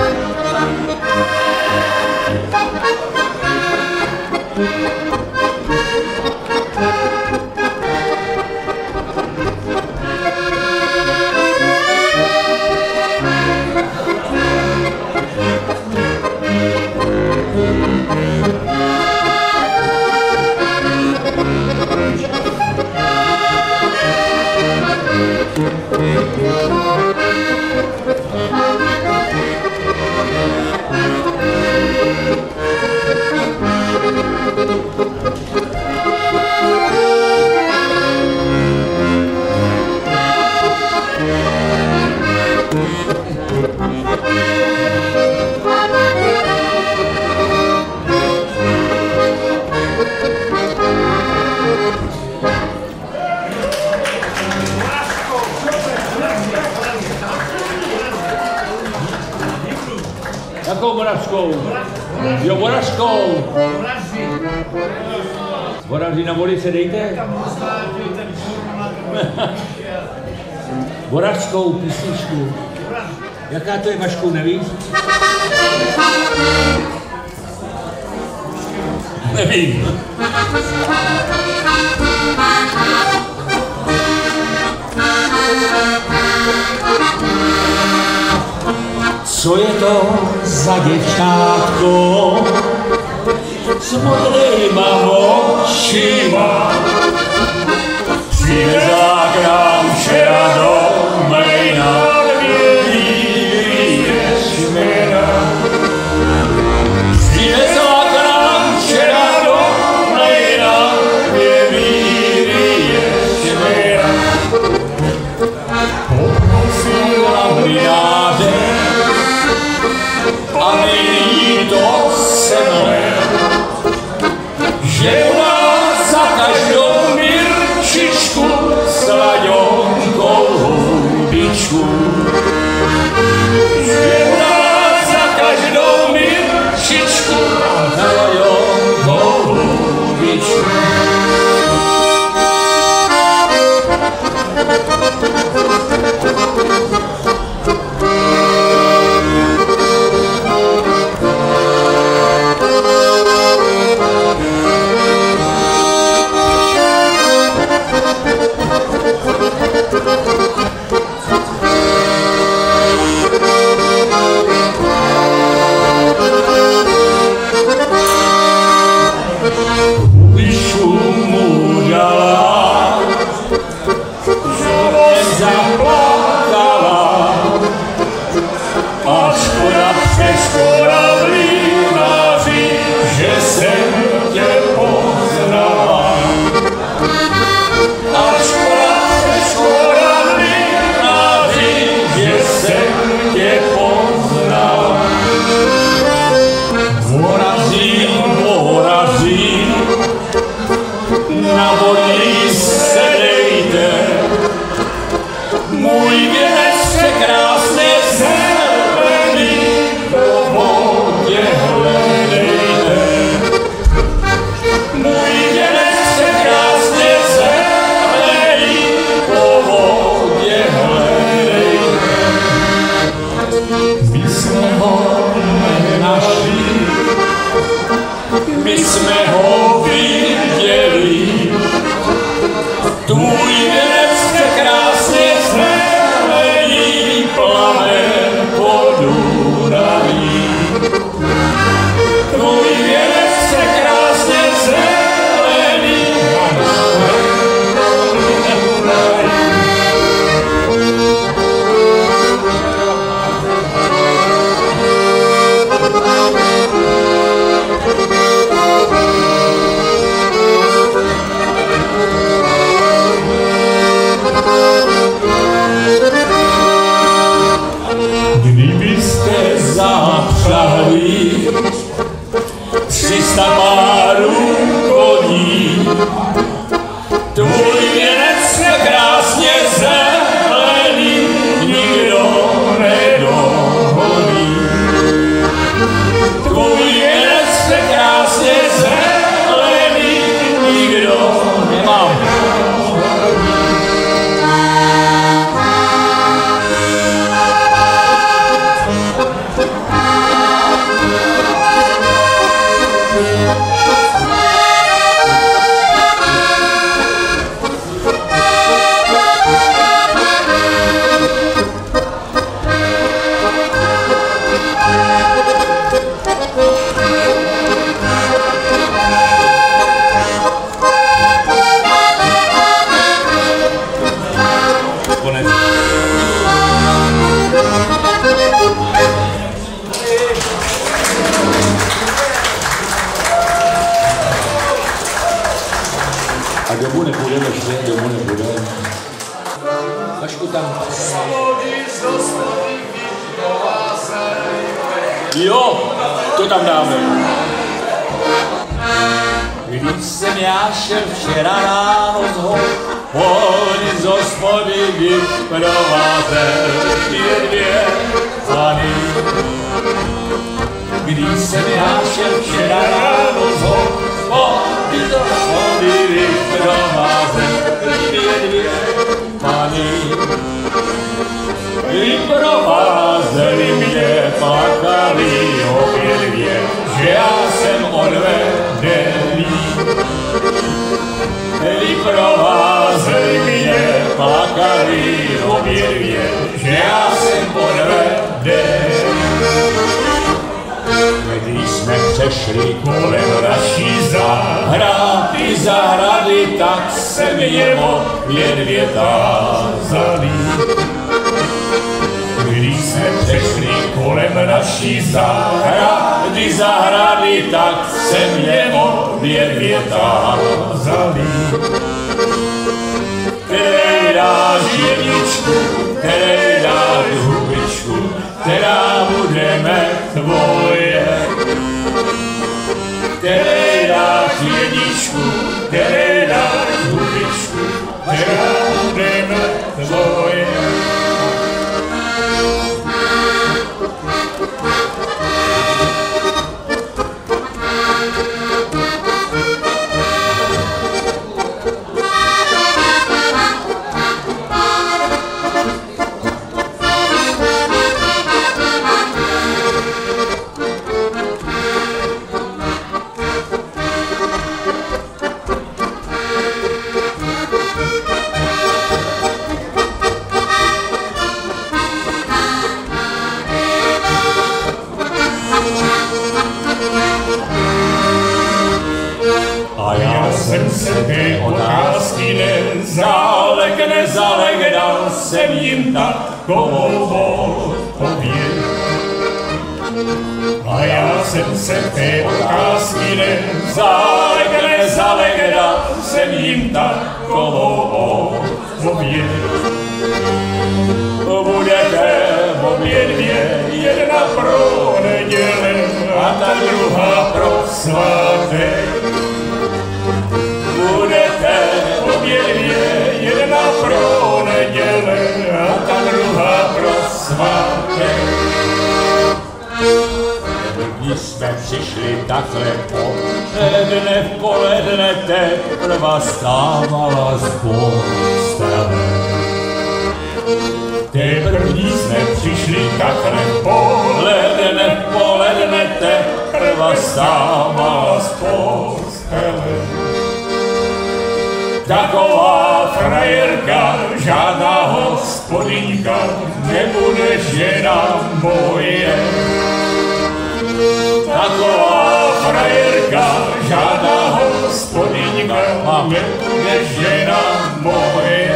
Jakou Moravskou? Jo, Moravskou. Moravži na voli se dejte. Moravskou písničku. Jaká to je, Vašku, nevíš? Nevím. Co je to za děvčátko s modrýma očima? Přivezla k nám včera do mlejna dvě míry šmena. Přivezla k nám včera do mlejna dvě míry šmena. Poprosila mlynáře, aby jí to semlel, že u nás za každou mirčičku sladionkou hubičku. Že u nás za každou mirčičku sladionkou hubičku. my jsme ho viděli. Tvůj věnec překrásně zelený plave po Dunaji. Tvůj věnec překrásně zelený plave po Dunaji. Kdybyste zapřahli tři sta párů koní, tvůj věnec je krásně zelený, nikdo nedoholí. Tvůj věnec je krásně zelený, nikdo nemám. A domů nepůjdeme, že? Domů nepůjdeme. Vašku tam. Jo, to tam dáme. Když jsem já šel včera ráno z hospody, z hospody vyprovázel je dvě pany. Když jsem já šel včera ráno z hospody, z hospody vyprovázel je dvě pany. Vyprovázeli mě, plakali obě dvě, že já jsem odvedený. Vyprovázeli mě, plakali obě dvě, že já jsem odvedený. Když jsme přešli kolem naší zahrady, zahrady, tak se mě obě dvě tázali. Když jsme přešli kolem naší zahrady, zahrady, tak se mě obě dvě tázali. Který dáš jedničku, který dáš hubičku, která budeme tvoje. Který dáš jedničku, který dáš hubičku, která budeme tvoje. A já jsem se ty otázky nezálek, nezálek, dal jsem jim takovou odpověď. A já jsem se ty otázky nezálek, nezálek, dal jsem jim takovou odpověď. Budete obě dvě, jedna pro neděle a ta druhá pro svátek. Budete obě dvě, jedna pro neděle a ta druhá pro svátek. Když jsme přišli takhle poledne, v poledne teprva stávala z postele. Teprve jsme přišli takhle poledne, v poledne teprva třeba sama z postele. Taková frajerka, žádná hospodinka, nebude žena moje. Taková frajerka, žádná hospodinka, nebude žena moje.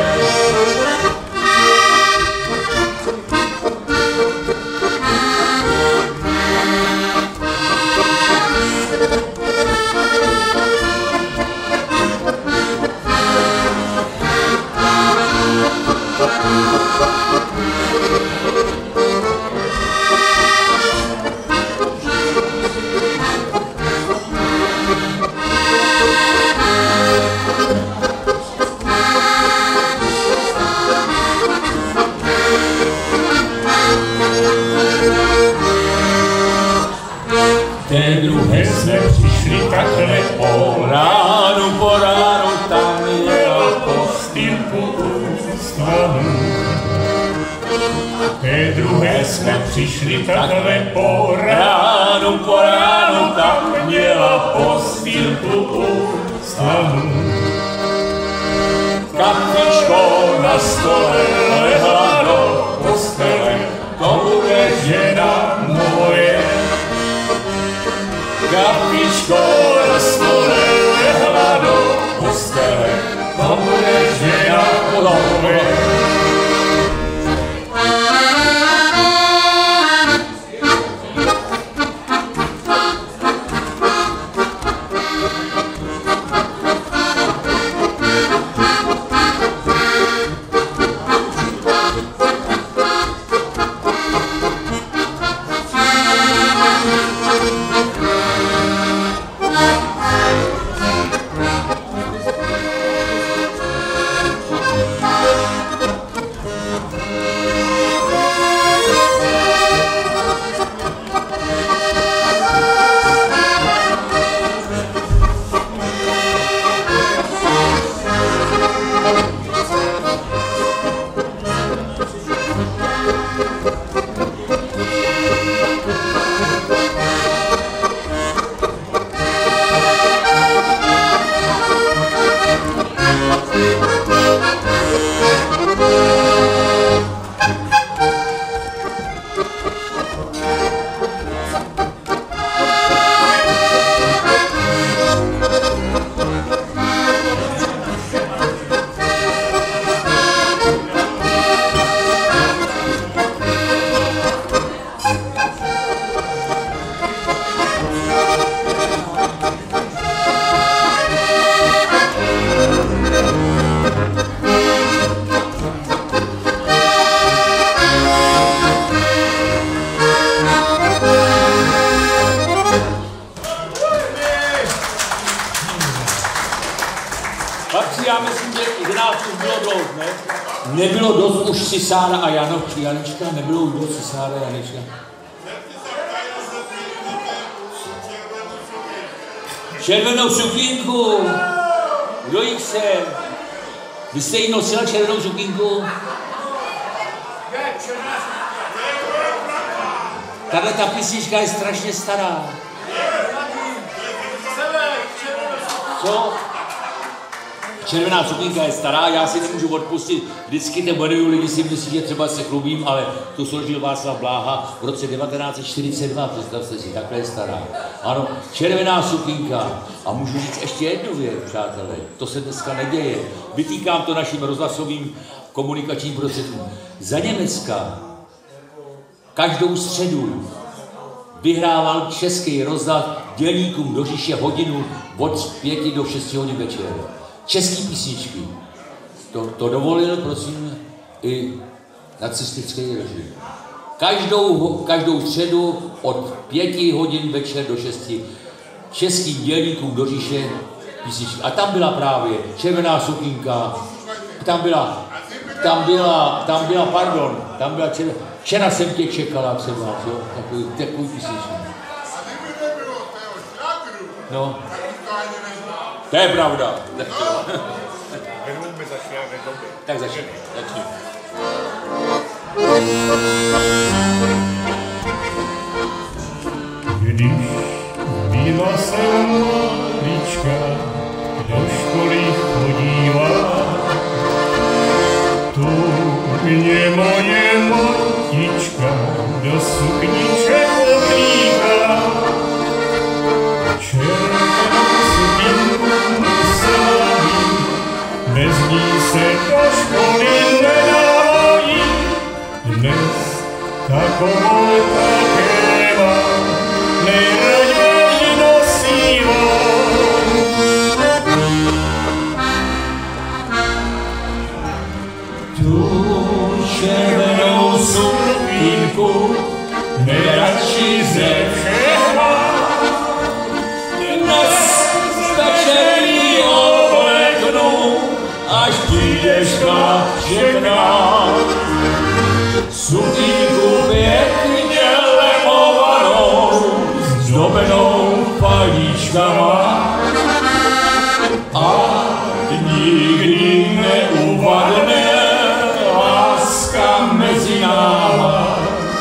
Té druhé jsme přišli takhle o ránu, po ránu, tam jela postýlku u stanu. Té druhé jsme přišli takhle po ránu, po ránu, tam měla postýlku u stanu. Kapičko na stole lehla do postele, to bude žena moje. Kapičko na stole lehla do postele, to bude žena moje. Já myslím, že nás už bylo dost, ne? Nebylo dost už Cisára a Janov, či Janička, nebylo už dost Cisára a Janička. Červenou sukínku, kdo jí chce? Vy jste jí nosila červenou sukínku? Tahle ta písnička je strašně stará. Co? Červená sukínka je stará, já si nemůžu odpustit. Vždycky te boduju, lidi si myslí, že třeba se chlubím, ale tu složil Václav Bláha v roce devatenáct set čtyřicet dva, představte si, takhle je stará. Ano, červená sukínka. A můžu říct ještě jednu věc, přátelé, to se dneska neděje. Vytýkám to našim rozhlasovým komunikačním prostředkům. Za Německa každou středu vyhrával český rozhlas dělníkům do říše hodinu od pěti do šesti hodin večer. Český písničky. To, to dovolil, prosím, i nacistický režim. Každou, každou středu od pěti hodin večer do šesti českým dělníkům do říše písničky. A tam byla právě Červená sukínka, tam byla, tam byla, tam byla, pardon, tam byla červená. Včera jsem tě čekala třeba, jo, takový, takový písničky. No. To je pravda. Tak začni. Začni. Když chodila jsem malička do školy chodívala. Tu mě moje matička do sukniček oblíkala. Červenou sukninku musela mít, bez ní se do školy nedalo jít. Dnes takovou také mám, nejraději nosívám. Tu červenou sukninku nejradši ze všech mám. Dnes večer ji obleknu, až přijdeš všechna. Sukninku pěkně lemovanou, zdobenou palíčkama. A nikdy neuvadne láska mezi náma.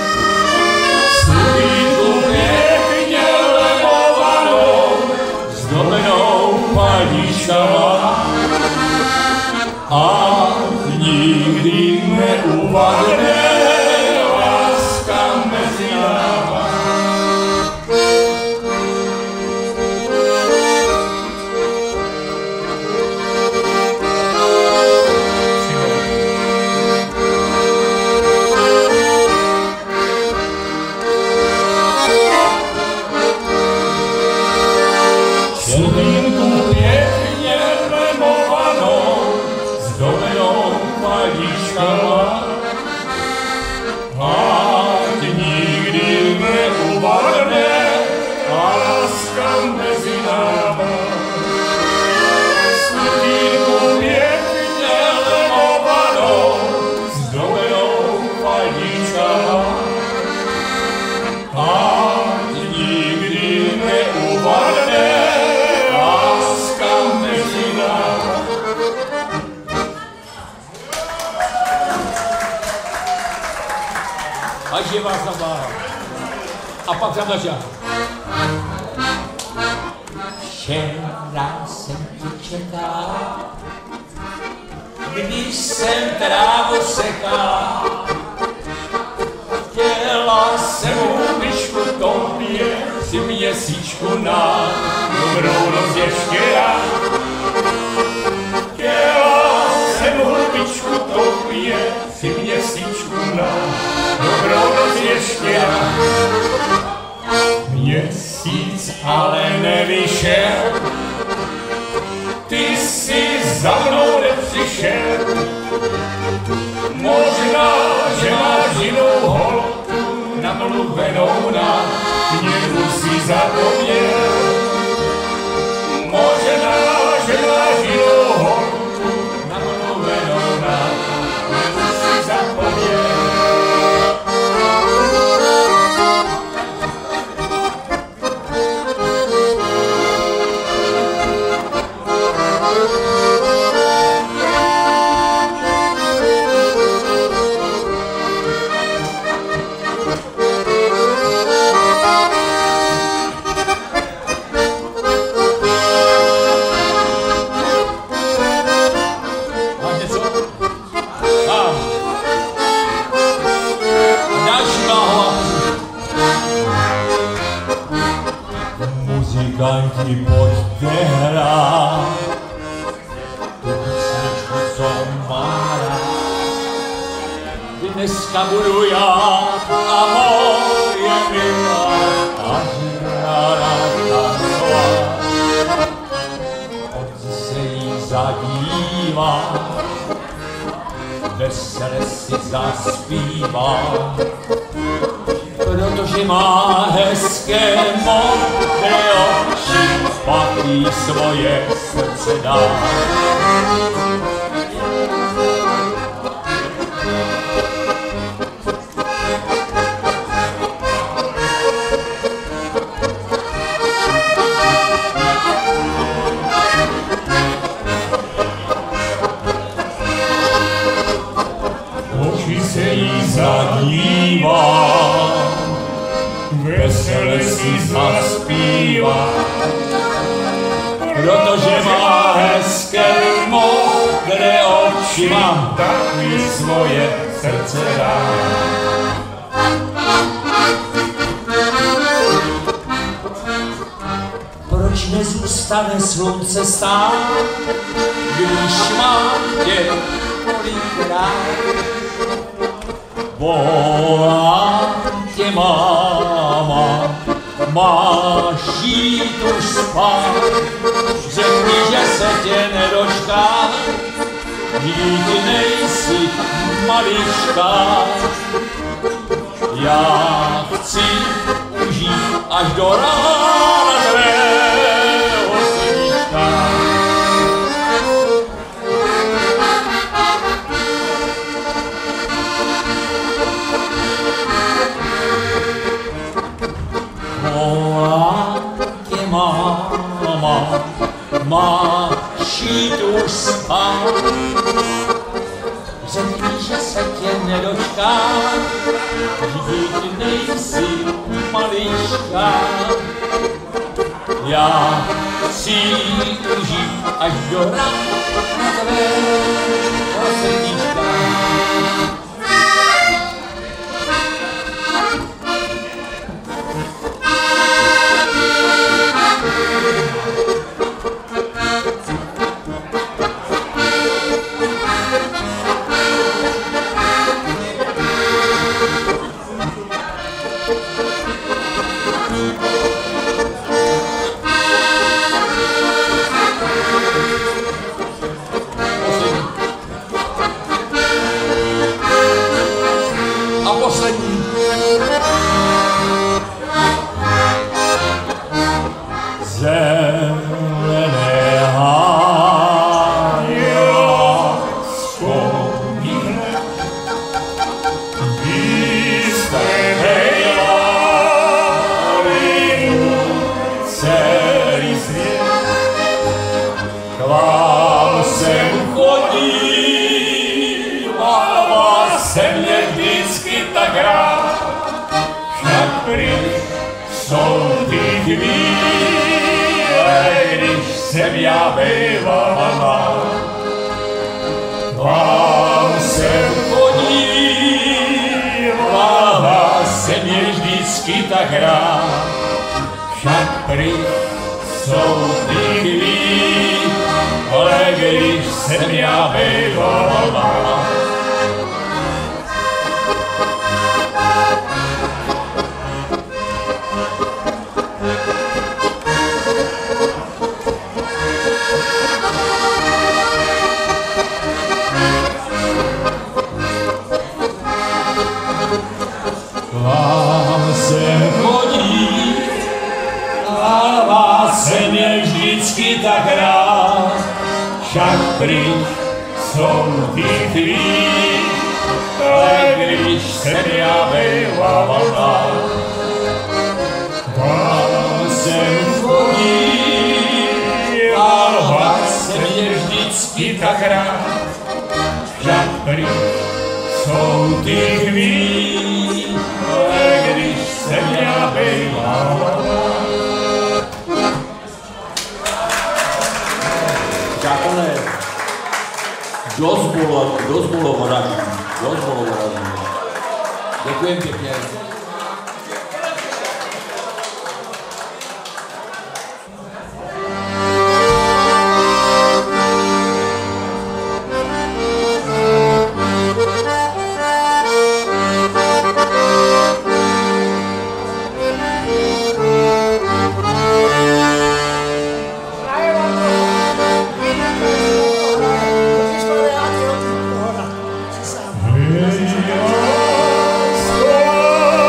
Sukninku pěkně lemovanou, zdobenou palíčkama. A nikdy neuvadne láska mezi náma. Sukninku pěkně lemovanou, zdobenou palíčkama. Ať nikdy neuvadne láska mezi náma. Sukninku pěkně lemovanou, zdobenou palíčkama. Ať nikdy neuvadne láska mezi náma. Až je vás zabává. A pak tam začal. Včera jsem tě čekal, když jsem trávu sekal. Chtěla jsem houbičku tobě, si měsíčku na dobrou noc ještě rád. Chtěla jsem houbičku tobě, si měsíčku na dobrou noc ještě rád. Měsíc ale nevyšel, ty jsi za mnou nepřišel. Možná, že máš jinou holku namluvenou na mě musí zapomnět. Možná, že máš jinou holku namluvenou na mě musí zapomnět. Muzikanti, pojďte hrát tu písničku, co má rád. Dneska budu já a moje milá a ráda tancovat. Pojď se jí zadívat, vesele si zaspívá. Protože má hezké modré oči, pak jí svoje srdce dá. Oči se jí zadívá, vesele si zaspívá. protože má hezké modré oči mám, tak mi svoje srdce dám. Proč nezůstane slunce stát, když mám tě tolik rád? Volám tě, máma, máš jít už spát. Řekni, že se tě nedočká, díky nejsi malička. Já chci užít až do rána tvého srdíčka. Volám tě, máma, máš jít už spát. Řekni, že se tě nedočká, vždyť nejsi malička. Já chci užít až do rána tvého srdíčka. Děkujem pěkně. Hey,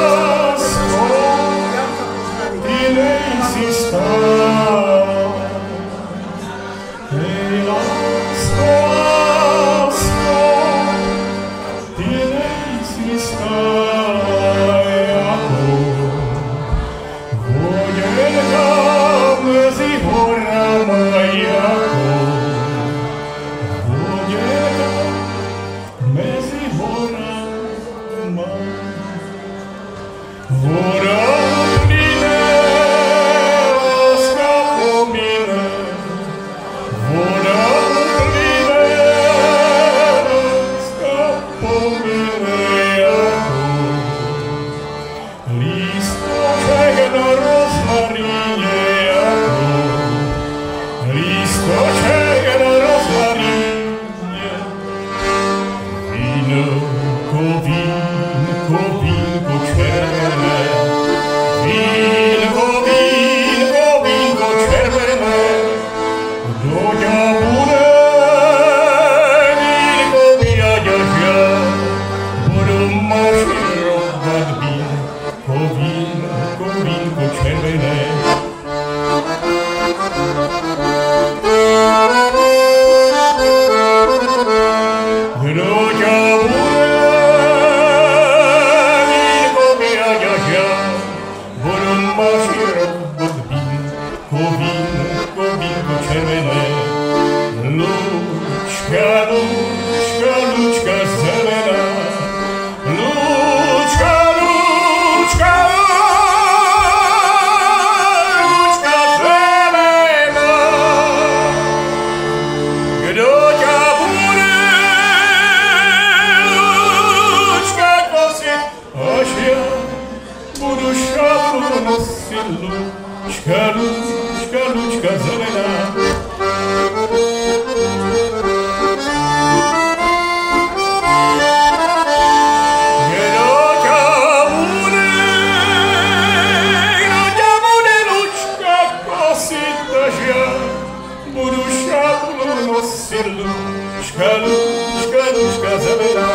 sirduška, duška, duška zelená.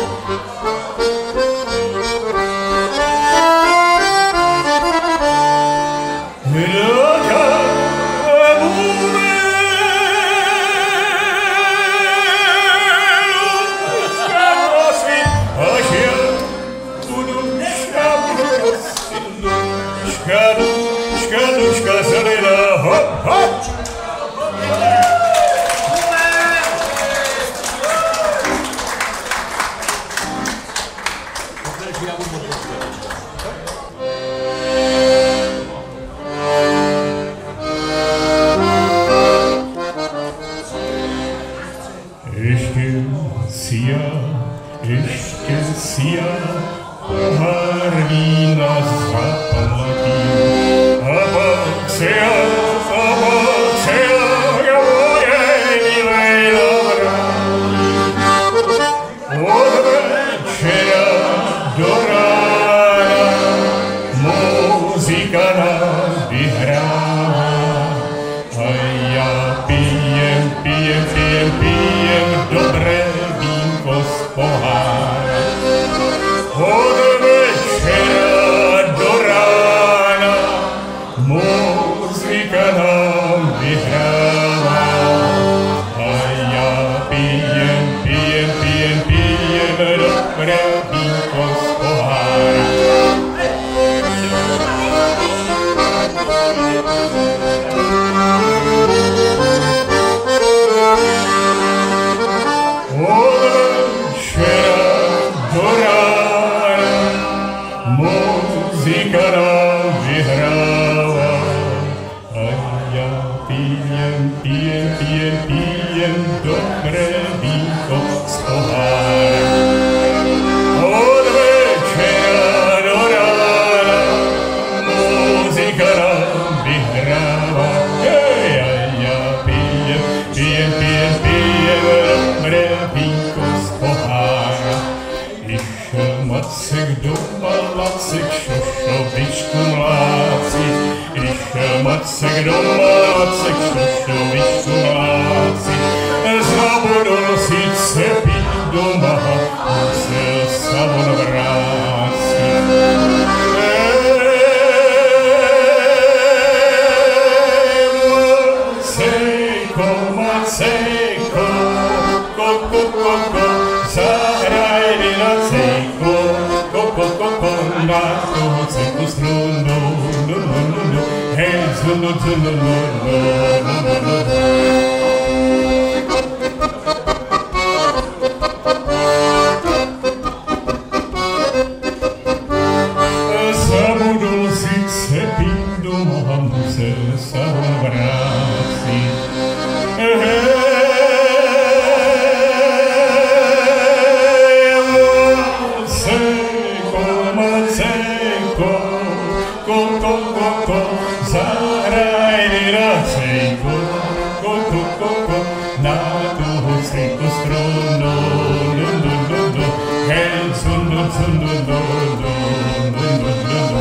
Ještě si já, ještě si já, pohár vína zaplatím. A pak se já, a pak se já, já moje milé navrátím. Od večera do rána muzika nám vyhrává. A já pijem, pijem, pijem, pijem dobré vínko z pohára. Od večera do rána muzika nám vyhrává. A já pijem, pijem, pijem, pijem dobré vínko z pohára. Muzika nám vyhrála a já pijem, pijem, pijem, pijem dobré vínko z pohára. Od večera do rána muzika nám vyhrála a já pijem, pijem, pijem, pijem dobré vínko z pohára. Išel Macek doma, Macek šošovičku mláci. Išel Macek doma, Macek šošovičku mláci. Zabudol sice být doma, musel sa on vrátit. Macejko, Macejko, ko, ko, ko, ko, zahraj mi na cejko, ko, ko, ko, ko, na toho cejku strunu, no, no, no, no, hej, zunu, zunu, no, no, no, no, no, no. Zabudol sice být doma, musel sa on vrátit. Zahraj mi na cejko, ko, ko, ko, ko, na toho cejko strunu, no, no, no, no, hej, zunu, zunu, no, no, no, no, no, no.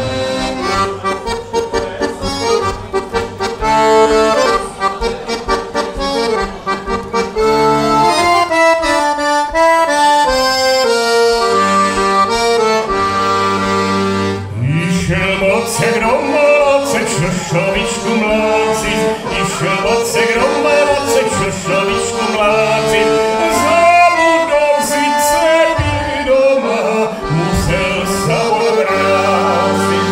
Išel Macek doma, Macek šošovičku mláci. Išel Macek doma, Macek šošovičku mláci. Zabudol sice být doma, musel sa on vrátit.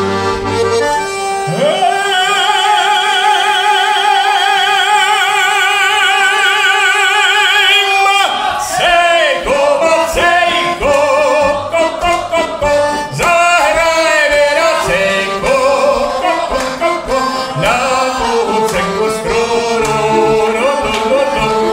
Macejko, Macejko, ko, ko, ko, ko, zahraj mi na cejko, ko, ko, ko, ko, na toho cejko strunu, no, no, no, no.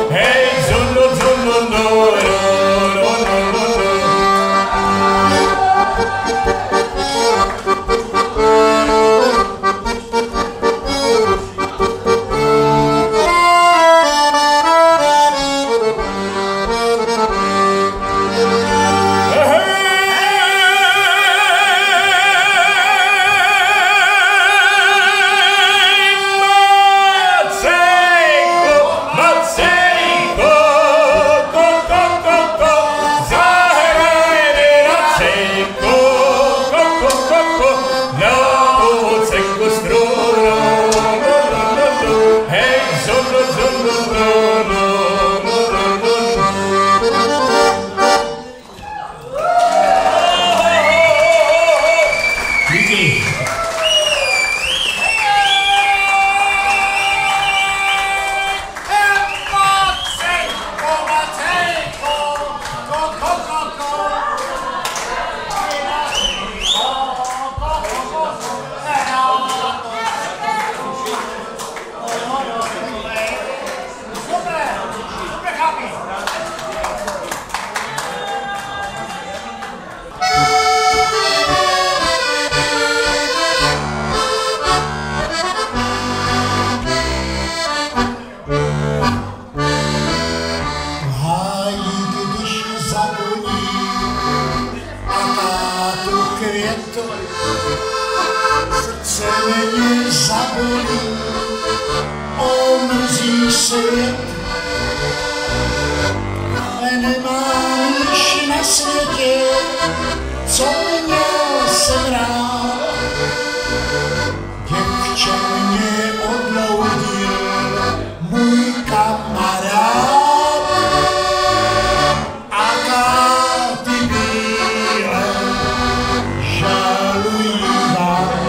svět, nemám již na světě, co měl jsem rád. Děvče mě odloudil můj kamarád a káty bílé žalují vám.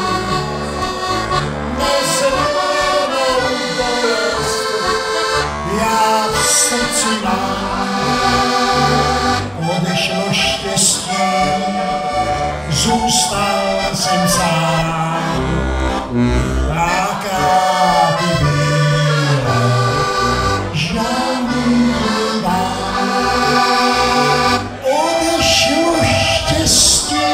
Nezrnou bolest já v srdci mám. Odešlo štěstí, zůstal jsem sám. A káty bílé žalují vám. Odešlo štěstí,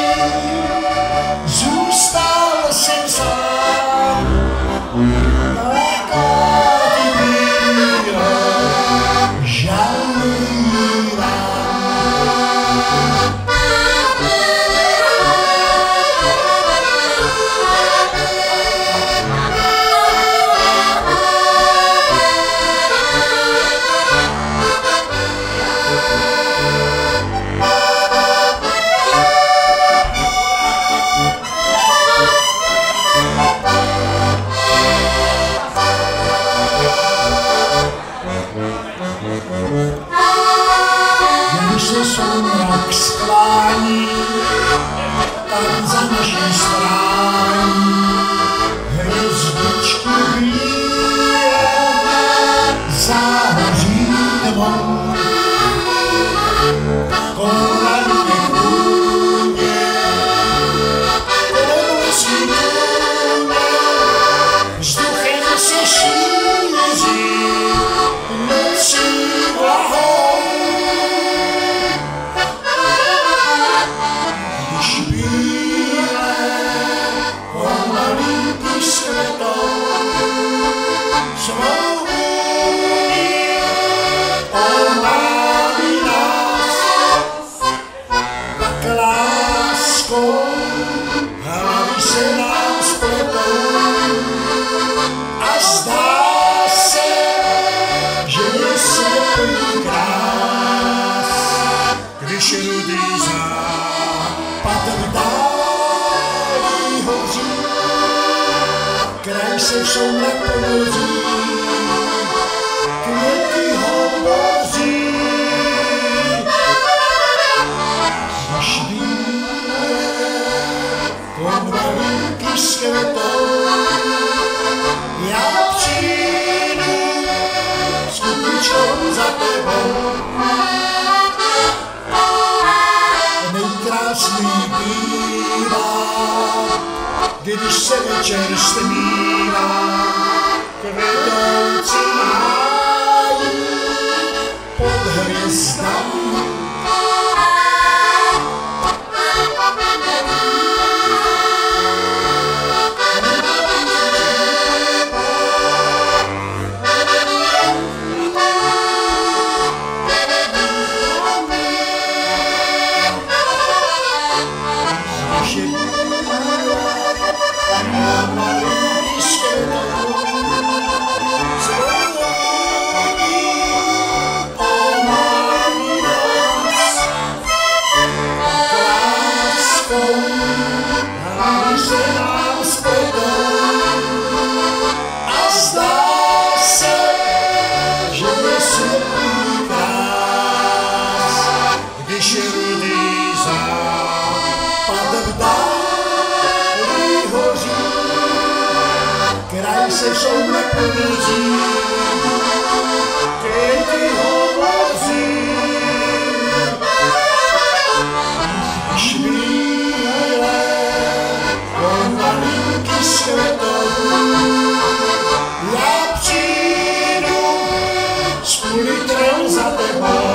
zůstal jsem sám. A káty bílé žalují vám. Když se soumrak sklání, tam za naší strání hvězdičky bílé záhoří tmou. Kolem mě kůně, kolem lesní kůně, vzduchem se šíří nocí vlahou. Když bílé pomalínky skvetou, svou vůni omálí nás, pak láskou hlavy se nám spletou a zdá se, že je světlý krás. Když rudý západ v dáli hoří, kraj se v soumrak ponoří, květy hovoří. Když bílé konvalinky skvetou, já přijdu s kutničkou za tebou. Nejkrásný bývá, když se večer stmívá, kvetoucí hájí pod hvězdami. Se v soumrak ponoří, květy hovoří. Když bílé konvalinky skvetou, já přijdu s půl litrem za tebou.